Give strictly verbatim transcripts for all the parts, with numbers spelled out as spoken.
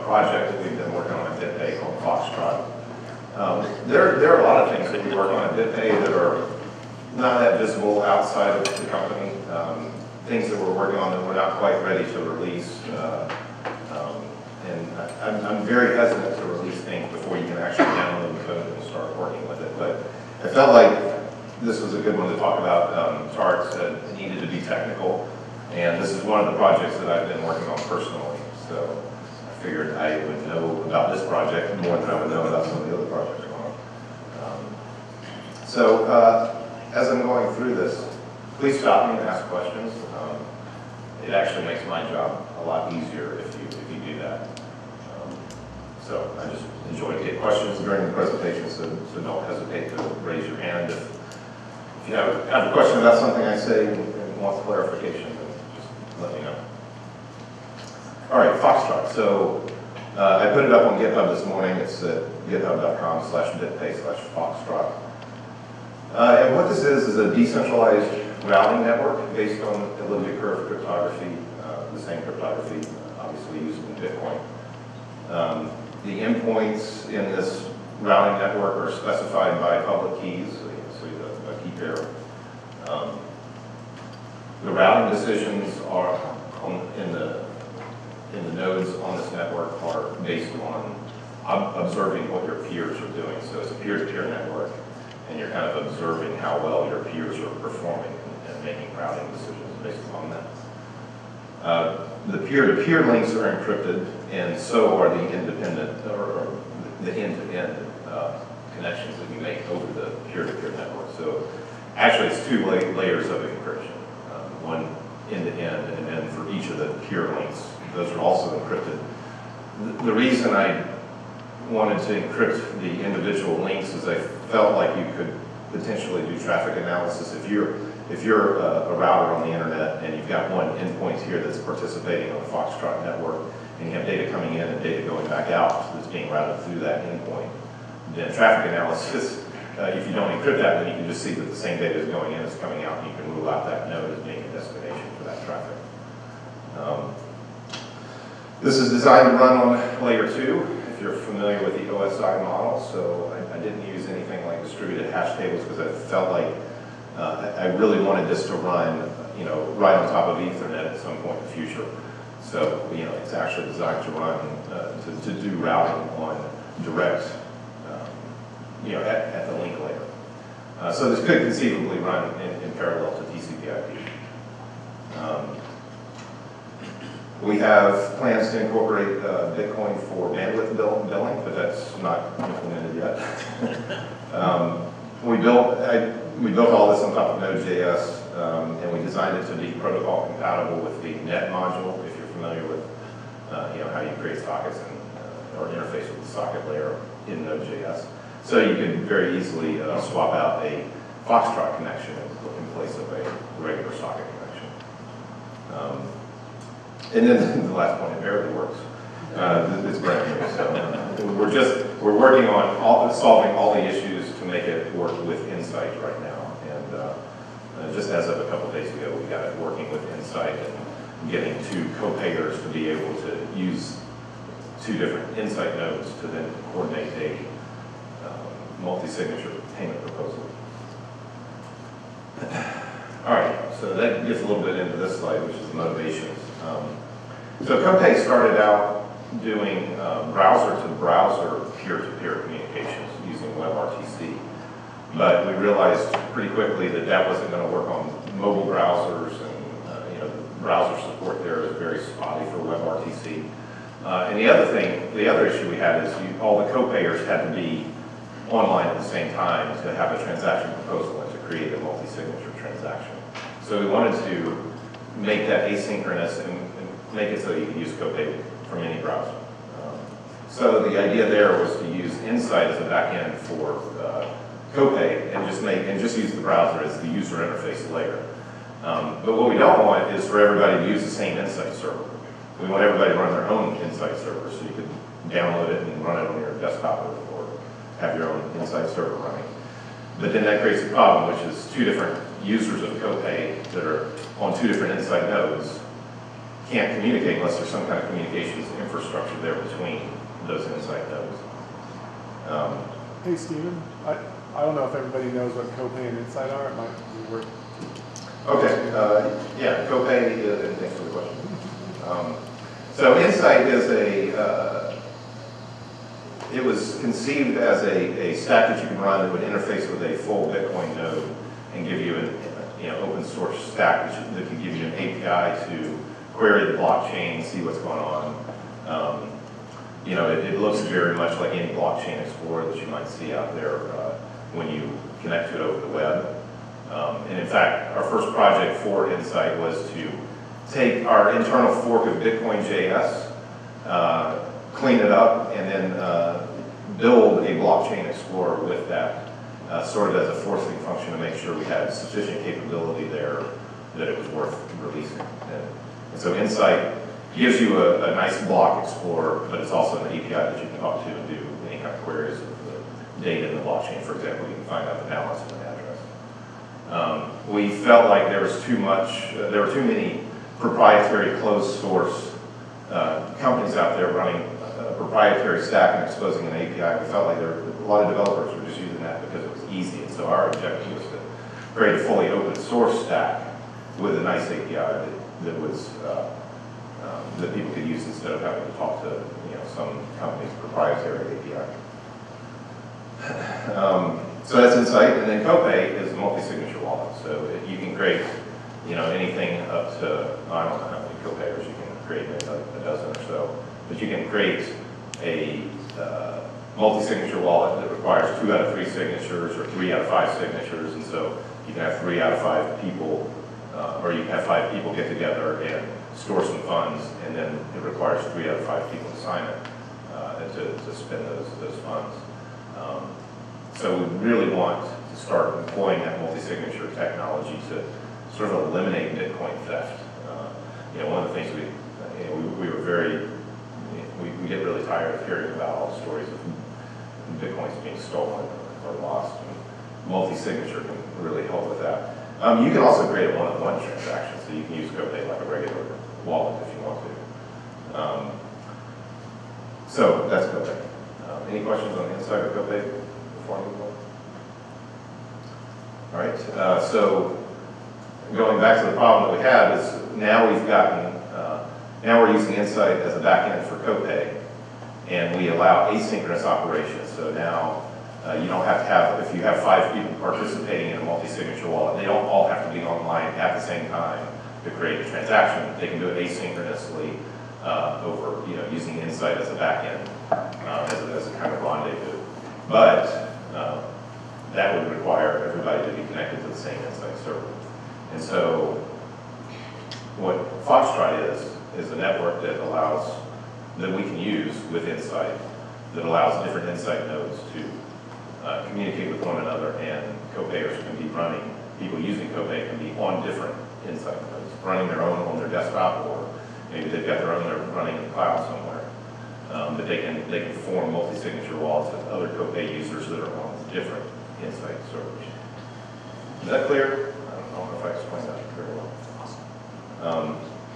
project that we've been working on at BitPay called Foxtrot. Um, there, there are a lot of things that we work on at BitPay that are not that visible outside of the company. Um, things that we're working on that we're not quite ready to release. Uh, um, and I, I'm, I'm very hesitant to release things before you can actually download the code and start working with it. But I felt like this was a good one to talk about. Um, Tarek said it needed to be technical. And this is one of the projects that I've been working on personally. So I figured I would know about this project more than I would know about some of the other projects going on. Um, so uh, as I'm going through this, please stop me and ask questions. Um, it actually makes my job a lot easier if you, if you do that. Um, so I just enjoy to get questions during the presentation, so, so don't hesitate to raise your hand. If, if you have, have a question about something I say and, and want clarification, then just let me know. All right, Foxtrot. So uh, I put it up on GitHub this morning. It's at github.com slash bitpay slash Foxtrot. Uh, and what this is is a decentralized routing network based on elliptic curve cryptography, uh, the same cryptography obviously used in Bitcoin. Um, the endpoints in this routing network are specified by public keys, so you can see the, the key pair. Um, the routing decisions are on, in the in the nodes on this network are based on ob observing what your peers are doing. So it's a peer-to-peer network, and you're kind of observing how well your peers are performing and, and making routing decisions based on that. Uh, the peer-to-peer links are encrypted, and so are the independent, or, or the end-to-end uh, connections that you make over the peer-to-peer network. So actually it's two la layers of encryption, um, one end-to-end, and then for each of the peer links, those are also encrypted. The, the reason I wanted to encrypt the individual links is I felt like you could potentially do traffic analysis. If you're if you're a, a router on the internet and you've got one endpoint here that's participating on the Foxtrot network, and you have data coming in and data going back out that's being routed through that endpoint, then traffic analysis, uh, if you don't encrypt that, then you can just see that the same data is going in as coming out, and you can rule out that node as being a destination for that traffic. Um, this is designed to run on layer two. You're familiar with the O S I model, so I, I didn't use anything like distributed hash tables because I felt like uh, I, I really wanted this to run, you know, right on top of Ethernet at some point in the future. So, you know, it's actually designed to run, uh, to, to do routing on direct, um, you know, at, at the link layer. Uh, so this could conceivably run in, in parallel to T C P I P. Um, We have plans to incorporate uh, Bitcoin for bandwidth bill billing, but that's not implemented yet. um, we built I, we built all this on top of Node.js, um, and we designed it to be protocol compatible with the net module. If you're familiar with, uh, you know, how you create sockets and uh, or interface with the socket layer in Node.js, so you can very easily uh, swap out a Foxtrot connection in place of a regular socket connection. Um, And then the last point, it barely works. Uh, it's brand new, so uh, we're just we're working on all, solving all the issues to make it work with Insight right now. And uh, uh, just as of a couple days ago, we got it working with Insight and getting two co-payers to be able to use two different Insight nodes to then coordinate a um, multi-signature payment proposal. All right, so that gets a little bit into this slide, which is the motivations. Um, so CoPay started out doing uh, browser-to-browser peer-to-peer communications using WebRTC, but we realized pretty quickly that that wasn't going to work on mobile browsers, and uh, you know, the browser support there is very spotty for WebRTC. Uh, and the other thing, the other issue we had is you, all the co-payers had to be online at the same time to have a transaction proposal and to create a multi-signature transaction. So we wanted to make that asynchronous and, and make it so you can use CoPay from any browser. Um, so the idea there was to use Insight as a backend for uh, CoPay and just make and just use the browser as the user interface layer. Um, but what we don't want is for everybody to use the same Insight server. We want everybody to run their own Insight server, so you can download it and run it on your desktop or, or have your own Insight server running. But then that creates a problem, which is two different users of CoPay that are on two different Insight nodes can't communicate unless there's some kind of communications infrastructure there between those Insight nodes. Um, Hey, Stephen, I, I don't know if everybody knows what Copay and Insight are. It might be worth. Okay, uh, yeah, Copay is, and thanks for the question. Um, so Insight is a, uh, it was conceived as a, a stack that you can run that would interface with a full Bitcoin node and give you an you know, open source stack that, that can give you an A P I to query the blockchain, see what's going on. Um, you know, it, it looks very much like any blockchain explorer that you might see out there uh, when you connect to it over the web. Um, and in fact, our first project for Insight was to take our internal fork of Bitcoin J S, uh, clean it up, and then uh, build a blockchain explorer with that, uh, sort of as a forcing function to make sure we had sufficient capability there that it was worth releasing. And, and so Insight gives you a, a nice block explorer, but it's also an A P I that you can talk to and do any kind of queries of the data in the blockchain. For example, you can find out the balance of an address. Um, we felt like there was too much, uh, there were too many proprietary closed source uh, companies out there running a proprietary stack and exposing an A P I. We felt like there were, a lot of developers were just using that because it was easy. And so our objective was to create a fully open source stack with a nice A P I that, that was uh, um, that people could use instead of having to talk to you know some company's proprietary A P I. um, so that's Insight, and then Copay is a multi-signature wallet. So it, you can create you know anything up to I don't know how many Copayers you can create, maybe a dozen or so, but you can create a uh, multi-signature wallet that requires two out of three signatures or three out of five signatures, and so you can have three out of five people, uh, or you can have five people get together and store some funds, and then it requires three out of five people to sign it uh, and to, to spend those, those funds. Um, so we really want to start employing that multi-signature technology to sort of eliminate Bitcoin theft. Uh, you know, one of the things we, you know, we, we were very, we, we get really tired of hearing about all the stories of Bitcoins being stolen or lost. And multi-signature can really help with that. Um, you can also create a one-on-one transaction, so you can use Copay like a regular wallet if you want to. Um, so that's Copay. Um, any questions on the inside of Copay before I move on? All right. Uh, so going back to the problem that we had is now we've gotten uh, now we're using Insight as a backend for Copay, and we allow asynchronous operations. So now uh, you don't have to have if you have five people participating in a multi-signature wallet, they don't all have to be online at the same time to create a transaction. They can do it asynchronously uh, over, you know, using Insight as a backend, uh, as, a, as a kind of rendezvous. But uh, that would require everybody to be connected to the same Insight server. And so what Foxtrot is, is a network that allows, that we can use with Insight, that allows different Insight nodes to uh, communicate with one another, and Copayers can be running, people using Copay can be on different Insight nodes, running their own on their desktop, or maybe they've got their own they're running in the cloud somewhere. Um, but they can they can form multi-signature wallets with other Copay users that are on different Insight servers. Is that clear? I don't know if I explained that very well. Um,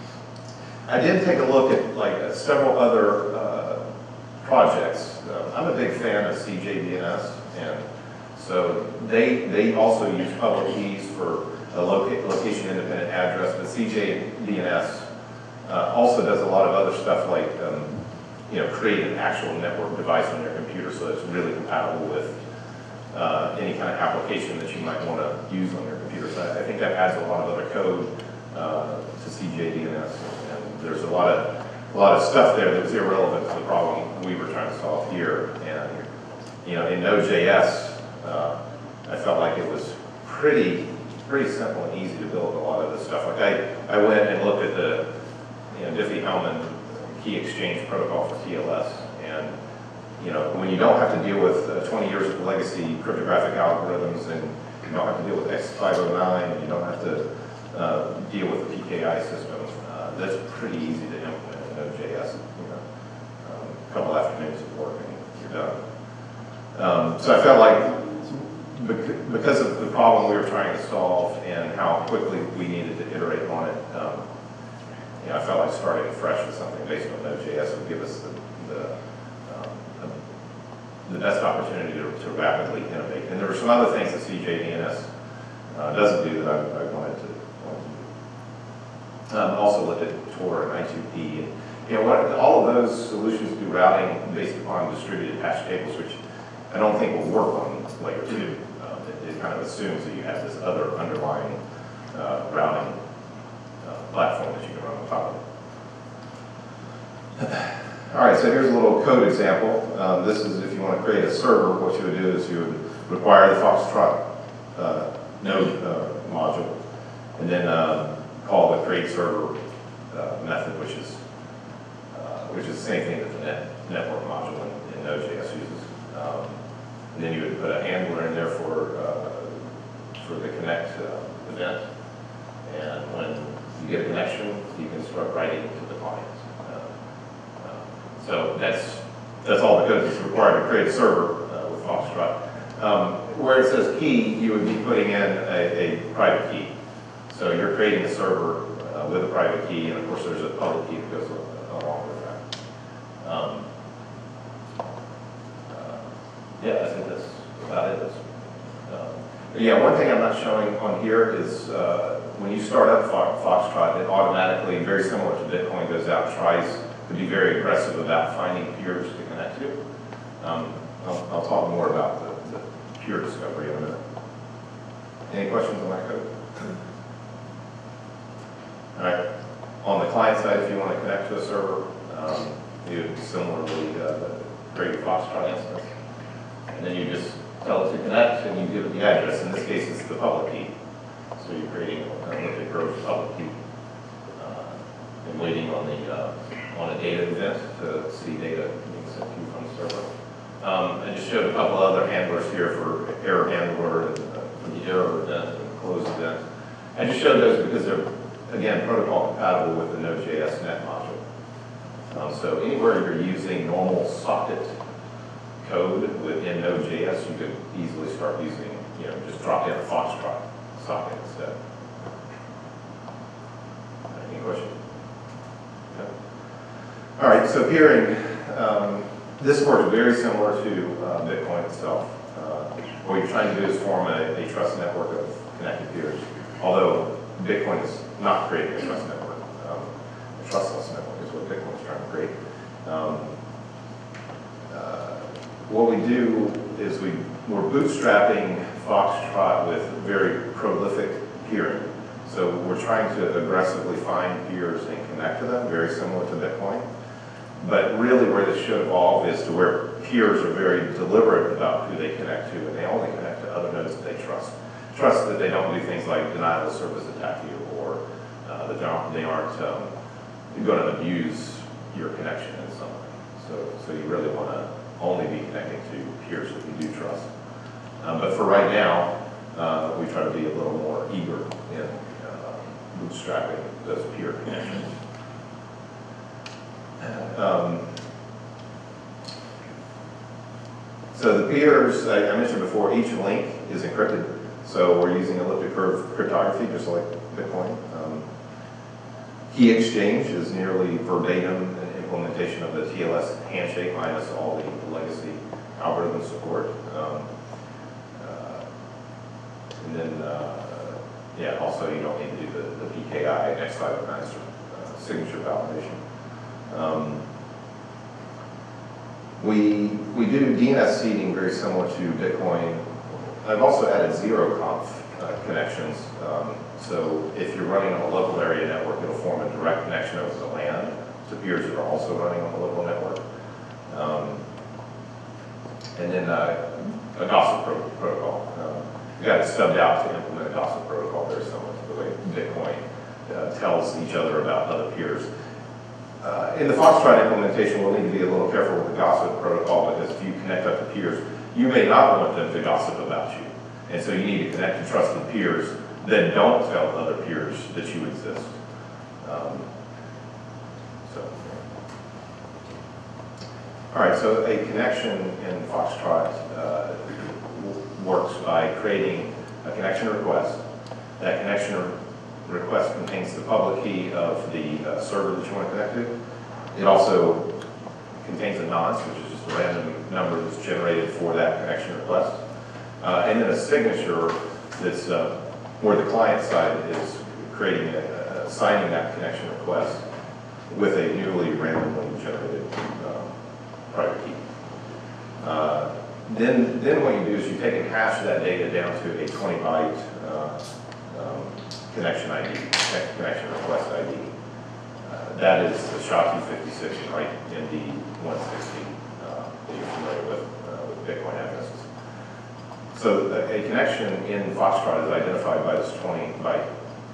I did take a look at like uh, several other uh, projects. Uh, I'm a big fan of C J D N S, and so they they also use public keys for a loca location independent address, but C J D N S uh, also does a lot of other stuff like um, you know create an actual network device on your computer so that it's really compatible with uh, any kind of application that you might want to use on your computer. So I, I think that adds a lot of other code uh, to C J D N S, and there's a lot of a lot of stuff there that was irrelevant to the problem we were trying to solve here. And you know, in Node.js, uh, I felt like it was pretty pretty simple and easy to build a lot of this stuff. Like I, I went and looked at the you know, Diffie-Hellman key exchange protocol for T L S, and you know, when you don't have to deal with uh, twenty years of legacy cryptographic algorithms, and you don't have to deal with X five oh nine, and you don't have to uh, deal with the P K I system, uh, that's pretty easy to implement in Node.js. You know, um, a couple afternoons of work and you're done. Um, so I felt like because of the problem we were trying to solve and how quickly we needed to iterate on it, um, you know, I felt like starting fresh with something based on Node.js would give us the, the, um, the best opportunity to, to rapidly innovate. And there were some other things that C J D N S uh, doesn't do that I, I wanted to, wanted to do. Um, also looked at Tor and I two P. And, you know, what, all of those solutions do routing based upon distributed hash tables, which I don't think will work on layer two. Um, it, it kind of assumes that you have this other underlying uh, routing uh, platform that you can run on top of. All right, so here's a little code example. Um, this is if you want to create a server, what you would do is you would require the Foxtrot uh, node uh, module, and then uh, call the create server uh, method, which is uh, which is the same thing that the net, network module in, in Node.js uses. Um, and then you would put a handler in there for uh, for the connect uh, event, and when you get a connection, you can start writing to the client. Uh, uh, so that's that's all the code that's required to create a server uh, with Foxtrot. Um, where it says key, you would be putting in a, a private key. So you're creating a server uh, with a private key, and of course there's a public key that goes along with that. Um, uh, yeah, I think that's about it. That's, um, yeah, one thing I'm not showing on here is uh, when you start up Foxtrot, it automatically, very similar to Bitcoin, goes out and tries to be very aggressive about finding peers to connect to. Um, I'll, I'll talk more about the, the peer discovery in a minute. Any questions on that code? All right. On the client side, if you want to connect to a server, um, you would similarly uh, create a Foxtrot instance, and then you just tell it to connect, and you give it the address. In this case, it's the public key. So you're creating a Elliptic Grove public key, uh, and waiting on the uh, on a data event to see data being sent to you from the server. Um, I just showed a couple other handlers here for error handler and uh, for the error event and close event. I just showed those because they're, again, protocol compatible with the Node.js net module. Um, so anywhere you're using normal socket code within Node.js, you could easily start using, you know, just drop in a Foxtrot socket instead. Any questions? No? All right, so peering. Um, this works very similar to uh, Bitcoin itself. Uh, what you're trying to do is form a, a trust network of connected peers, although Bitcoin is not creating a trust network. Um, a trustless network is what Bitcoin is trying to create. Um, uh, what we do is we, we're bootstrapping Foxtrot with very prolific peering. So we're trying to aggressively find peers and connect to them, very similar to Bitcoin. But really where this should evolve is to where peers are very deliberate about who they connect to, and they only connect to other nodes that they trust. Trust that they don't do things like denial of service attack you, or uh, that they aren't, they aren't um, going to abuse your connection in some way. So, so you really want to only be connecting to peers that you do trust. Um, but for right now, uh, we try to be a little more eager in uh, bootstrapping those peer connections. Um, so the peers, I, I mentioned before, each link is encrypted. So we're using elliptic curve cryptography, just like Bitcoin. Um, key exchange is nearly verbatim an implementation of the T L S handshake minus all the legacy algorithm support. Um, uh, and then, uh, yeah, also you don't need to do the, the P K I X five oh nine uh, signature validation. Um, we, we do D N S seeding very similar to Bitcoin. I've also added zero conf uh, connections. Um, so if you're running on a local area network, it'll form a direct connection over the LAN to peers that are also running on the local network. Um, and then uh, a gossip pro protocol. Um, we got it stubbed out to implement a gossip protocol very similar to the way Bitcoin uh, tells each other about other peers. Uh, in the Foxtrot implementation, we'll need to be a little careful with the gossip protocol, because if you connect up to peers, you may not want them to gossip about you. And so you need to connect to trusted peers that don't tell other peers that you exist. Um, so, all right, so a connection in Foxtrot uh, works by creating a connection request. That connection request contains the public key of the uh, server that you want to connect to. It also contains a nonce, which is just a random number that's generated for that connection request. Uh, and then a signature that's uh, where the client side is creating, a, uh, signing that connection request with a newly randomly generated um, private key. Uh, then, then what you do is you take and hash that data down to a twenty byte uh, um, connection I D, connection request I D. Uh, that is the S H A two fifty-six right N D one sixty uh, that you're familiar with uh, with Bitcoin addresses. So a, a connection in Foxtrot is identified by this twenty byte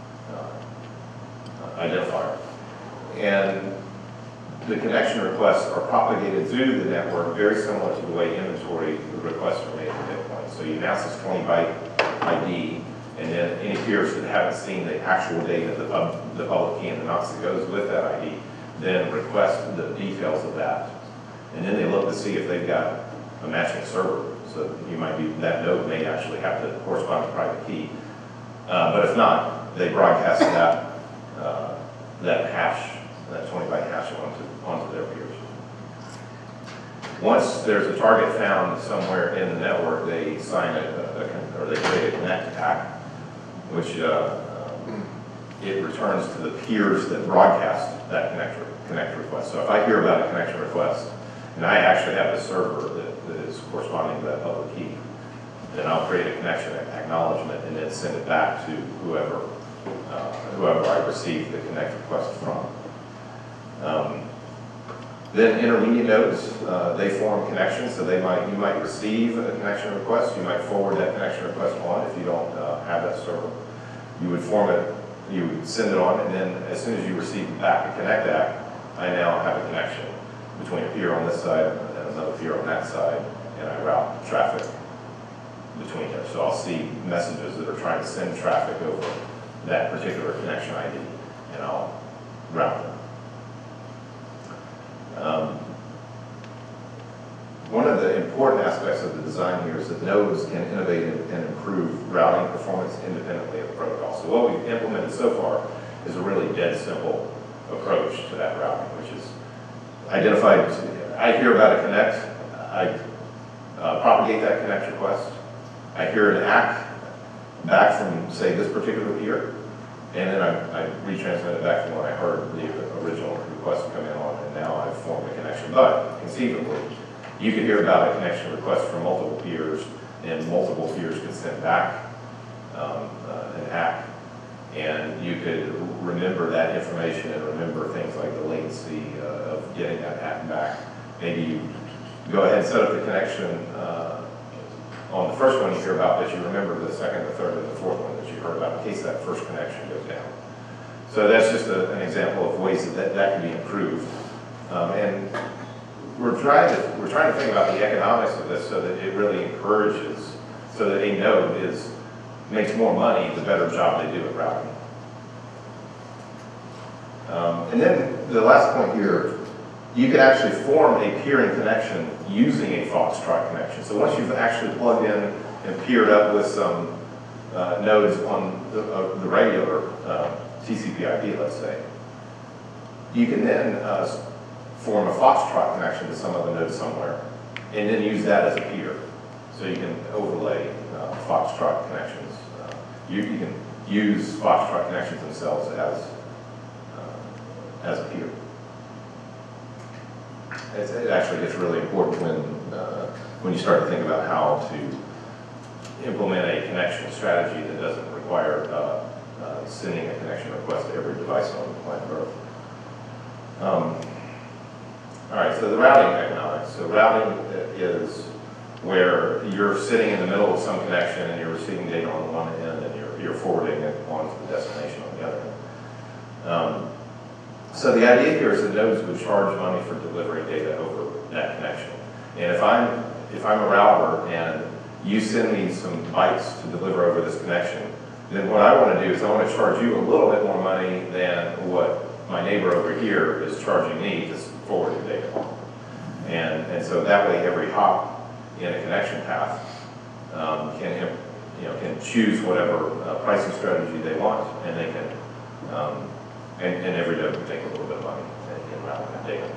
uh, identifier. And the connection requests are propagated through the network very similar to the way inventory requests are made in Bitcoin. So you announce this twenty byte I D, and then any peers that haven't seen the actual data, the, pub, the public key and the nonce that goes with that I D, then request the details of that. And then they look to see if they've got a matching server. So you might be, that node may actually have the corresponding private key. Uh, but if not, they broadcast that, uh, that hash, that twenty byte hash onto, onto their peers. Once there's a target found somewhere in the network, they sign a, a, a or they create a connect attack, which uh, um, it returns to the peers that broadcast that connect, connect request. So if I hear about a connection request, and I actually have a server that, that is corresponding to that public key, then I'll create a connection acknowledgement and then send it back to whoever, uh, whoever I receive the connect request from. Um, then intermediate nodes, uh, they form connections, so they might, you might receive a connection request, you might forward that connection request on if you don't uh, have that server. You would form it, you would send it on, and then as soon as you receive back a connect act, I now have a connection between a peer on this side and another peer on that side, and I route traffic between there. So I'll see messages that are trying to send traffic over that particular connection I D, and I'll route them. Um, one of the important aspects of the design here is that nodes can innovate and improve routing performance independently of the protocol. So what we've implemented so far is a really dead simple approach to that routing, which is identified. I hear about a connect, I uh, propagate that connect request, I hear an act back from, say, this particular peer, and then I, I retransmit it back from when I heard the original request come in on, and now I've formed a connection. But conceivably, you could hear about a connection request from multiple peers, and multiple peers could send back um, uh, an act, and you could remember that information and remember things like the latency uh, of getting that act back. Maybe you go ahead and set up the connection uh, on the first one you hear about, but you remember the second, the third, and the fourth one that you heard about in case that first connection goes down. So that's just a, an example of ways that that, that can be improved. Um, and we're trying to we're trying to think about the economics of this so that it really encourages, so that a node is makes more money the better job they do at routing. Um, and then the last point here, you can actually form a peering connection using a Foxtrot connection. So once you've actually plugged in and peered up with some uh, nodes on the, uh, the regular uh, T C P I P, let's say, you can then uh, form a Foxtrot connection to some other node somewhere, and then use that as a peer. So you can overlay uh, Foxtrot connections. Uh, you, you can use Foxtrot connections themselves as, uh, as a peer. It's, it actually gets really important when, uh, when you start to think about how to implement a connection strategy that doesn't require uh, uh, sending a connection request to every device on planet Earth. Um, all right, so the routing economics. So routing is where you're sitting in the middle of some connection and you're receiving data on one end and you're, you're forwarding it on to the destination on the other end. Um, So the idea here is that nodes would charge money for delivering data over that connection. And if I'm, if I'm a router and you send me some bytes to deliver over this connection, then what I want to do is I want to charge you a little bit more money than what my neighbor over here is charging me to forward the data. And, and so that way every hop in a connection path um, can, you know, can choose whatever uh, pricing strategy they want, and they can Um, and, and every node would make a little bit of money in, in routing that data.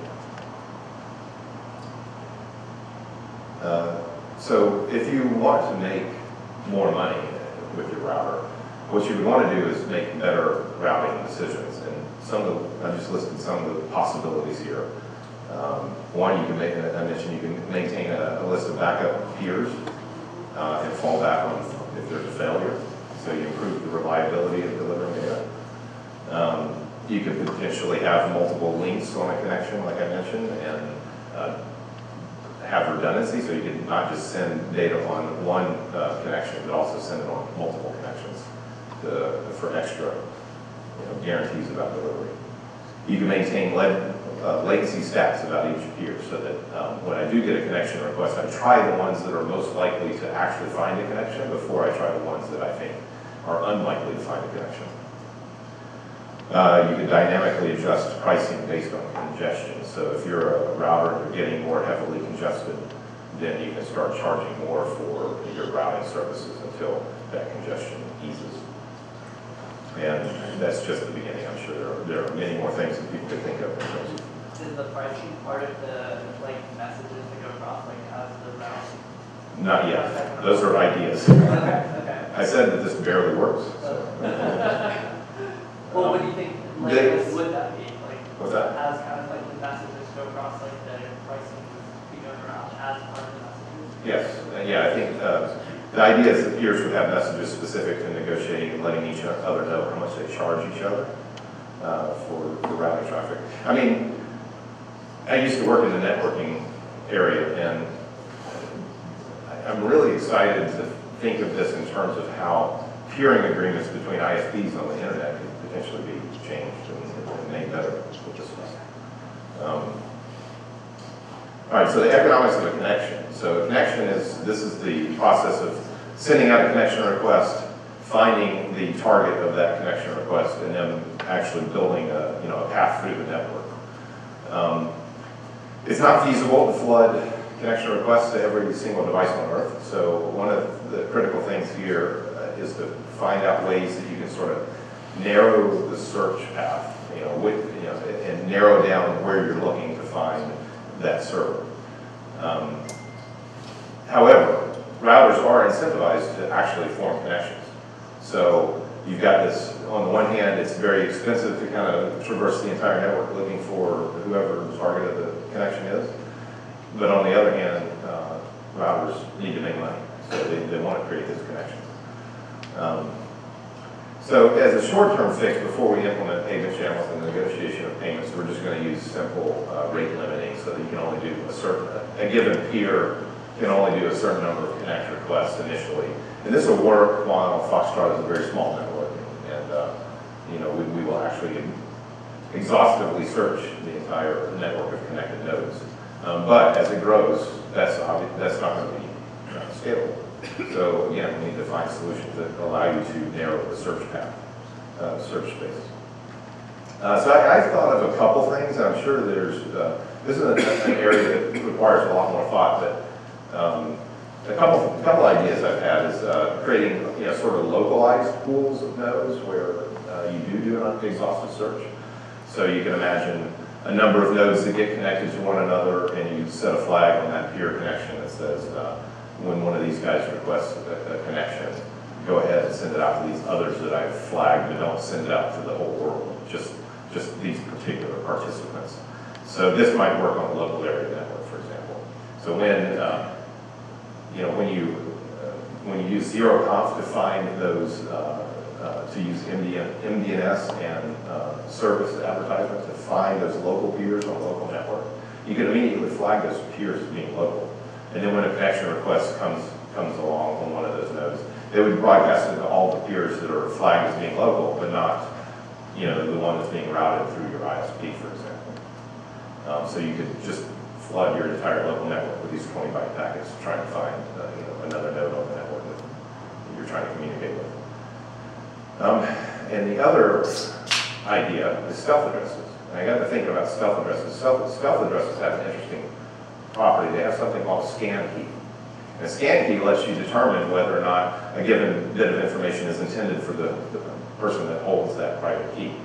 Uh, so if you want to make more money with your router, what you would want to do is make better routing decisions. And some of the, I just listed some of the possibilities here. Um, one, you can make, I mentioned you can maintain a, a list of backup peers uh, and fall back on if there's a failure. So you improve the reliability of delivering data. Um, you could potentially have multiple links on a connection, like I mentioned, and uh, have redundancy, so you can not just send data on one uh, connection, but also send it on multiple connections to, for extra you know, guarantees about delivery. You can maintain lead, uh, latency stats about each peer, so that um, when I do get a connection request, I try the ones that are most likely to actually find a connection before I try the ones that I think are unlikely to find a connection. Uh, you can dynamically adjust pricing based on congestion. So if you're a router and you're getting more heavily congested, then you can start charging more for your routing services until that congestion eases. And that's just the beginning. I'm sure there are, there are many more things that people could think of in terms of. Is the pricing part of the like messages that go across like as the route? Not yet. Those are ideas. Okay, okay. I said that this barely works. So. Well, what do you think, like, They- what would that be? Like, What's that? as kind of like the messages go across, like the pricing would be going around as part of the messages? Yes, uh, yeah, I think uh, the idea is that peers would have messages specific to negotiating and letting each other know how much they charge each other uh, for the routing traffic. I mean, I used to work in the networking area, and I'm really excited to think of this in terms of how peering agreements between I S Ps on the internet could potentially be changed and, and made better with this stuff. Um, all right, so the economics of a connection. So a connection is, this is the process of sending out a connection request, finding the target of that connection request, and then actually building a, you know, a path through the network. Um, it's not feasible to flood connection requests to every single device on Earth. So one of the critical things here uh, is to find out ways that you can sort of narrow the search path, you know, with, you know, and narrow down where you're looking to find that server. Um, however, routers are incentivized to actually form connections. So you've got this, on the one hand, it's very expensive to kind of traverse the entire network looking for whoever the target of the connection is. But on the other hand, uh, routers need to make money, so they, they want to create this connection. Um, so as a short-term fix, before we implement payment channels and the negotiation of payments, we're just going to use simple uh, rate limiting so that you can only do a certain, a given peer can only do a certain number of connect requests initially. And this will work while Foxtrot is a very small network, and uh, you know, we, we will actually exhaustively search the entire network of connected nodes. Um, but as it grows, that's obvious, that's not going to be uh, scalable. So again, we need to find solutions that allow you to narrow the search path, uh, search space. Uh, so I, I thought of a couple things. I'm sure there's, uh, this is an, an area that requires a lot more thought, but um, a couple, a couple ideas I've had is uh, creating, you know, sort of localized pools of nodes where uh, you do do an exhaustive search. So you can imagine a number of nodes that get connected to one another, and you set a flag on that peer connection that says, uh, when one of these guys requests a, a connection, go ahead and send it out to these others that I've flagged, but don't send it out to the whole world, just, just these particular participants. So this might work on a local area network, for example. So when, uh, you know, when you, uh, when you use zero conf to find those, uh, uh, to use M D N S and uh, service advertisement to find those local peers on a local network, you can immediately flag those peers as being local. And then when a connection request comes comes along on one of those nodes, they would broadcast it to all the peers that are flagged as being local, but not, you know, the one that's being routed through your I S P, for example. Um, so you could just flood your entire local network with these twenty byte packets, trying to find uh, you know, another node on the network that you're trying to communicate with. Um, and the other idea is stealth addresses. And I got to thinking about stealth addresses. Stealth, stealth addresses have an interesting property. They have something called a scan key. And a scan key lets you determine whether or not a given bit of information is intended for the, the person that holds that private key.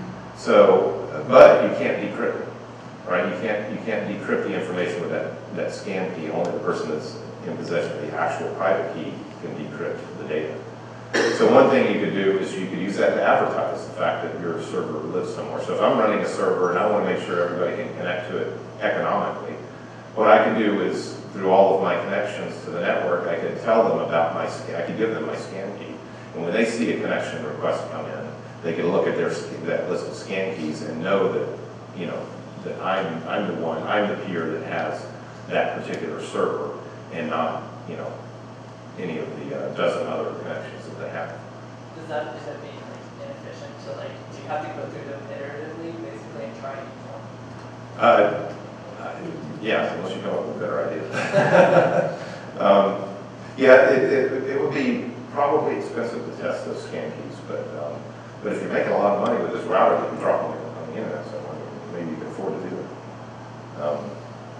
So, but you can't decrypt it, right? You can't, you can't decrypt the information with that, that scan key. Only the person that's in possession of the actual private key can decrypt the data. So one thing you could do is you could use that to advertise the fact that your server lives somewhere. So if I'm running a server and I want to make sure everybody can connect to it economically, what I can do is, through all of my connections to the network, I can tell them about my, I can give them my scan key. And when they see a connection request come in, they can look at their, that list of scan keys and know that, you know, that I'm, I'm the one, I'm the peer that has that particular server and not, you know, any of the uh, dozen other connections that they have. Does that, is that being like inefficient? So like, do you have to go through them iteratively, basically, and try each one? Uh, uh, yeah, unless you come up with a better idea. um, yeah, it, it, it would be probably expensive to test those scan keys, but um, but if you're making a lot of money with this router, you can drop them on the internet somewhere. Maybe you can afford to do it. Um,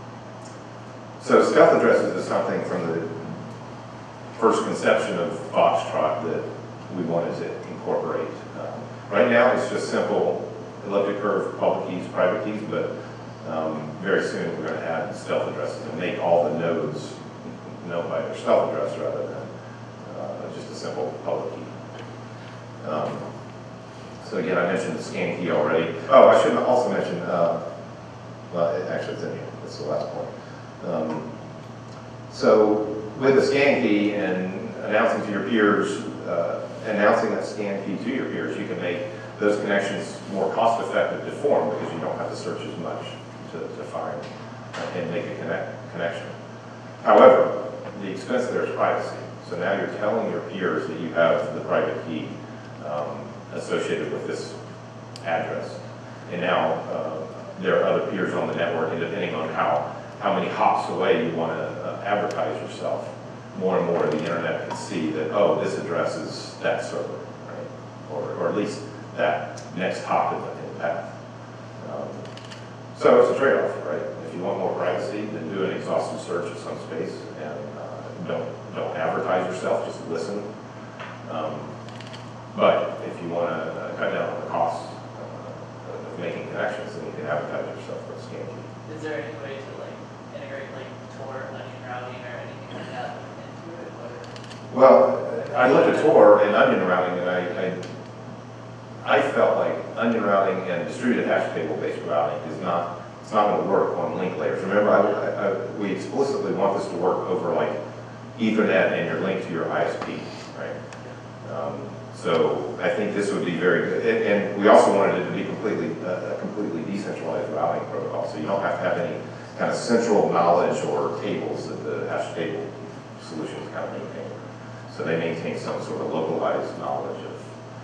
so stealth addresses is something from the first conception of Foxtrot that we wanted to incorporate. Um, right now, it's just simple elliptic curve public keys, private keys, but um, very soon we're going to add stealth addresses and make all the nodes know by their stealth address rather than uh, just a simple public key. Um, so again, I mentioned the scan key already. Oh, I should also mention, uh, well, it, actually it's in here. That's the last point. Um, so with the scan key and announcing to your peers, uh, announcing that scan key to your peers, you can make those connections more cost effective to form because you don't have to search as much to, to find and make a connect, connection. However, the expense there is privacy. So now you're telling your peers that you have the private key um, associated with this address. And now uh, there are other peers on the network, and depending on how, how many hops away you want to uh, advertise yourself, more and more of the internet can see that, oh, this address is that server, right? Or, or at least that next hop in the, in the path. Um, so it's a trade-off, right? If you want more privacy, then do an exhaustive search of some space and uh, don't, don't advertise yourself, just listen. Um, but if you want to uh, cut down on the costs uh, of making connections, then you can advertise yourself with a scan key. Is there any way to like integrate like Tor, onion routing, or anything like that into it? Or? Well, I looked at Tor and onion routing, and I, I, I felt like onion routing and distributed hash table-based routing is not, it's not going to work on link layers. Remember, I, I, I, we explicitly want this to work over like Ethernet and your link to your I S P, right? Um, so I think this would be very good, and, and we also wanted it to be completely, uh, a completely decentralized routing protocol, so you don't have to have any kind of central knowledge or tables that the hash table solutions kind of maintain. So they maintain some sort of localized knowledge of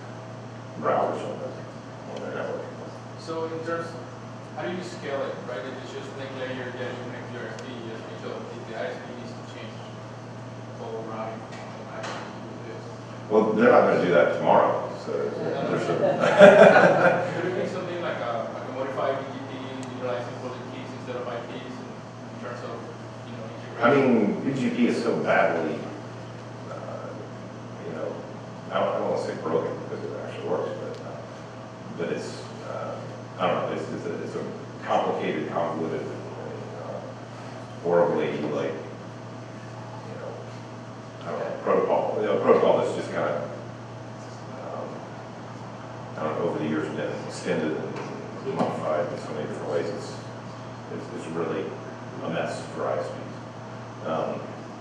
routers on, the, on their network. So in terms, how do you scale it, right? If it's just link layer, then you connect to your I S P, you just make sure if the I S P needs to change the whole routing from I S P to this. Well, they're not going to do that tomorrow, so there's a... Could it be something like a, like a modified B G P utilizing public keys instead of I Ps in terms of, you know, integration? I mean, B G P is so badly, uh, you know, I don't, I don't want to say broken because it actually works, but uh, but it's, uh, I don't know, it's, it's, a, it's a complicated, convoluted, uh, horribly, like, you know, I don't know, protocol. You know, protocol that's just kind of, um, I don't know, over the years been extended and modified in so many different ways. It's, it's, it's really a mess for I S Ps. Um,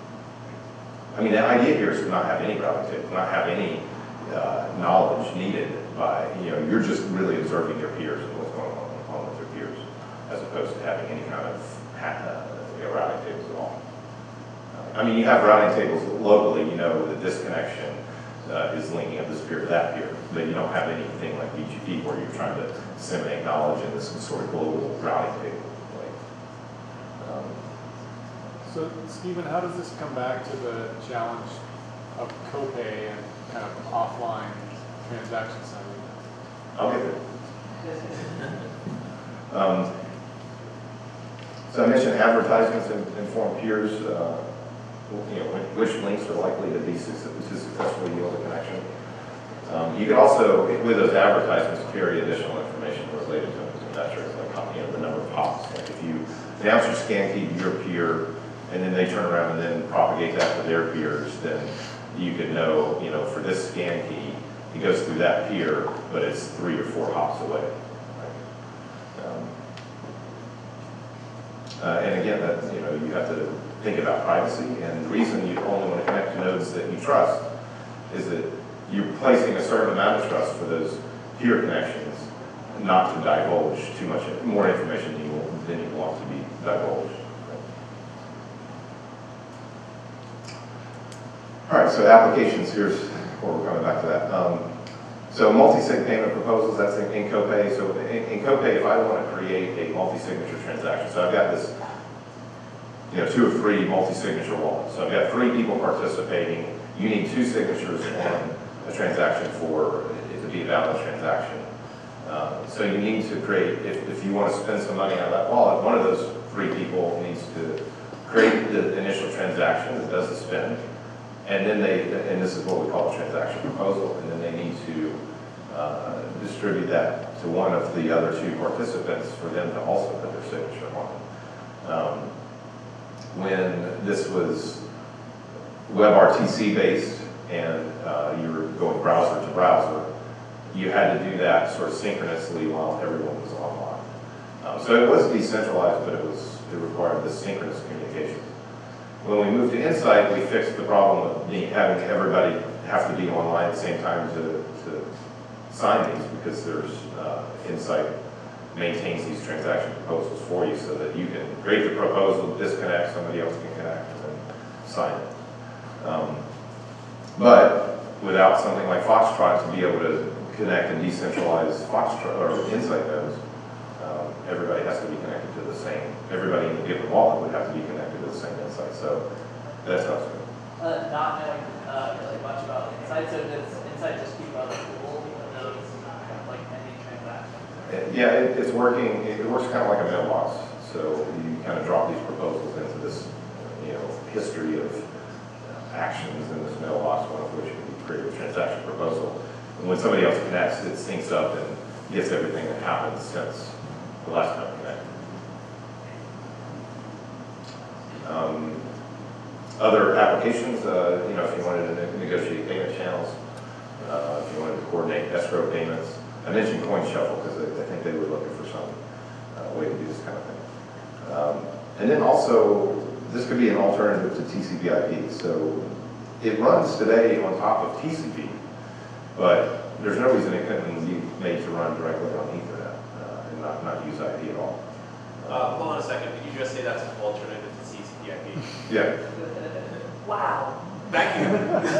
I mean, the idea here is to not have any routing table, not have any uh, knowledge needed by, you know, you're just really observing your peers and what's going on, on with your peers, as opposed to having any kind of uh, you know, routing tables at all. Uh, I mean, you have routing tables locally, you know that this connection uh, is linking up this peer to that peer, but you don't have anything like B G P where you're trying to disseminate knowledge in this sort of global routing table. Like, um, So, Stephen, how does this come back to the challenge of copay and kind of offline transaction side? I'll get there. Um, so I mentioned advertisements and inform peers, uh, you know, which links are likely to be success, to successfully yield a connection. Um, you can also, with those advertisements, carry additional information related to, to metrics, like you know, the number of hops. Like if you announce your scan key to your peer, and then they turn around and then propagate that to their peers, then you could know, you know, for this scan key, it goes through that peer, but it's three or four hops away. Right? Um, uh, and again, that, you know, you have to think about privacy, and the reason you only want to connect to nodes that you trust is that you're placing a certain amount of trust for those peer connections, not to divulge too much more information than you, than you want to be divulged. All right, so applications, here's where we're coming back to that. Um, so multi-sig payment proposals, that's in, in CoPay. So in, in CoPay, if I want to create a multi-signature transaction, so I've got this, you know, two or three multi-signature wallets. So I've got three people participating. You need two signatures on a transaction for it to be a valid transaction. Uh, so you need to create, if, if you want to spend some money on that wallet, one of those three people needs to create the initial transaction that does the spend. And then they, and this is what we call a transaction proposal, and then they need to uh, distribute that to one of the other two participants for them to also put their signature on it. Um, when this was WebRTC based and uh, you were going browser to browser, you had to do that sort of synchronously while everyone was online. Um, so it was decentralized, but it was it required this synchronous communication. When we moved to Insight, we fixed the problem of being, having everybody have to be online at the same time to, to sign these, because there's uh, Insight maintains these transaction proposals for you so that you can create the proposal, disconnect, somebody else can connect, and then sign it. Um, but without something like Foxtrot to be able to connect and decentralize Foxtrot or Insight nodes, um, everybody has to be connected to the same, everybody in the given wallet would have to be connected to the same Insight. So that's how it's going. Uh, not knowing uh, really much about Insight, so does Insight just keep other pool, even though it's not kind of like any transaction? Yeah, it, it's working, it works kind of like a mailbox. So you kind of drop these proposals into this, you know, history of actions in this mailbox, one of which can be create a transaction proposal. And when somebody else connects, it syncs up and gets everything that happened since the last time it connected. Um, other applications, uh, you know, if you wanted to ne negotiate payment channels, uh, if you wanted to coordinate escrow payments. I mentioned Coin Shuffle because I, I think they were looking for some uh, way to do this kind of thing. Um, and then also, this could be an alternative to T C P I P. So it runs today on top of T C P, but there's no reason it couldn't be made to run directly on Ethernet uh, and not, not use I P at all. Uh, hold on a second. Could you just say that's an alternative to T C P I P? Yeah. Wow. Thank you.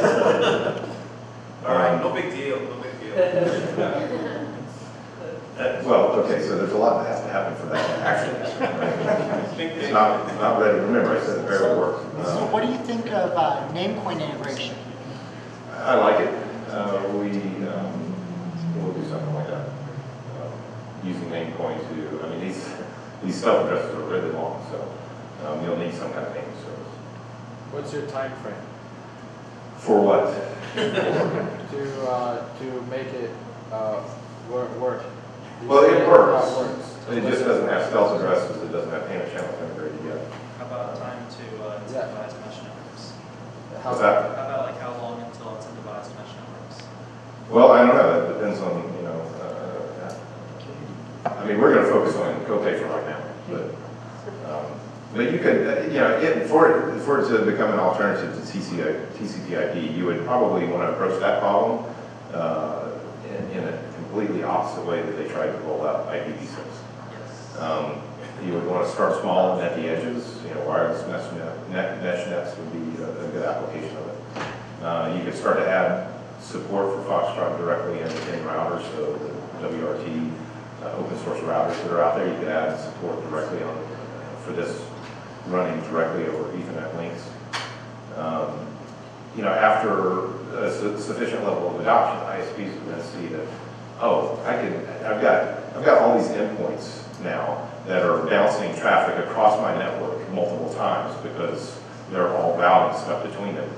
All right, no big deal, no big deal. Uh, well, okay, so there's a lot that has to happen for that, actually. Big It's thing. not, it's not ready. Remember, I said it barely works. So Uh, what do you think of uh, Namecoin integration? I like it. Uh, we um, will do something like that. Um, using Namecoin to, I mean, these these self addresses are really long, so um, you'll need some kind of payment service. What's your time frame For what? to uh, to make it uh, work? work? You Well, say it works. It works. It just doesn't have stealth addresses. It doesn't have payment channels integrated yet. How about time to uh, Yeah. incentivize mesh networks? What's that? How about like how long until incentivized mesh networks? Well, I don't know. It depends on, you know, uh, I mean, we're going to focus on CoPay for right now, but um, but you could, uh, you know, it, for it for it to become an alternative to T C P I P, you would probably want to approach that problem uh, in, in a completely opposite way that they tried to roll out I P v six. Yes. Um, you would want to start small and at the edges. You know, wireless mesh, net, net, mesh nets would be a, a good application of it. Uh, you could start to add support for Foxtrot directly in, in routers, so the W R T uh, open source routers that are out there. You could add support directly on uh, for this running directly over Ethernet links. Um, you know, after a su sufficient level of adoption, I S Ps are going to see that, oh, I can, I've got, I've got all these endpoints now that are bouncing traffic across my network multiple times because they're all routing stuff between them.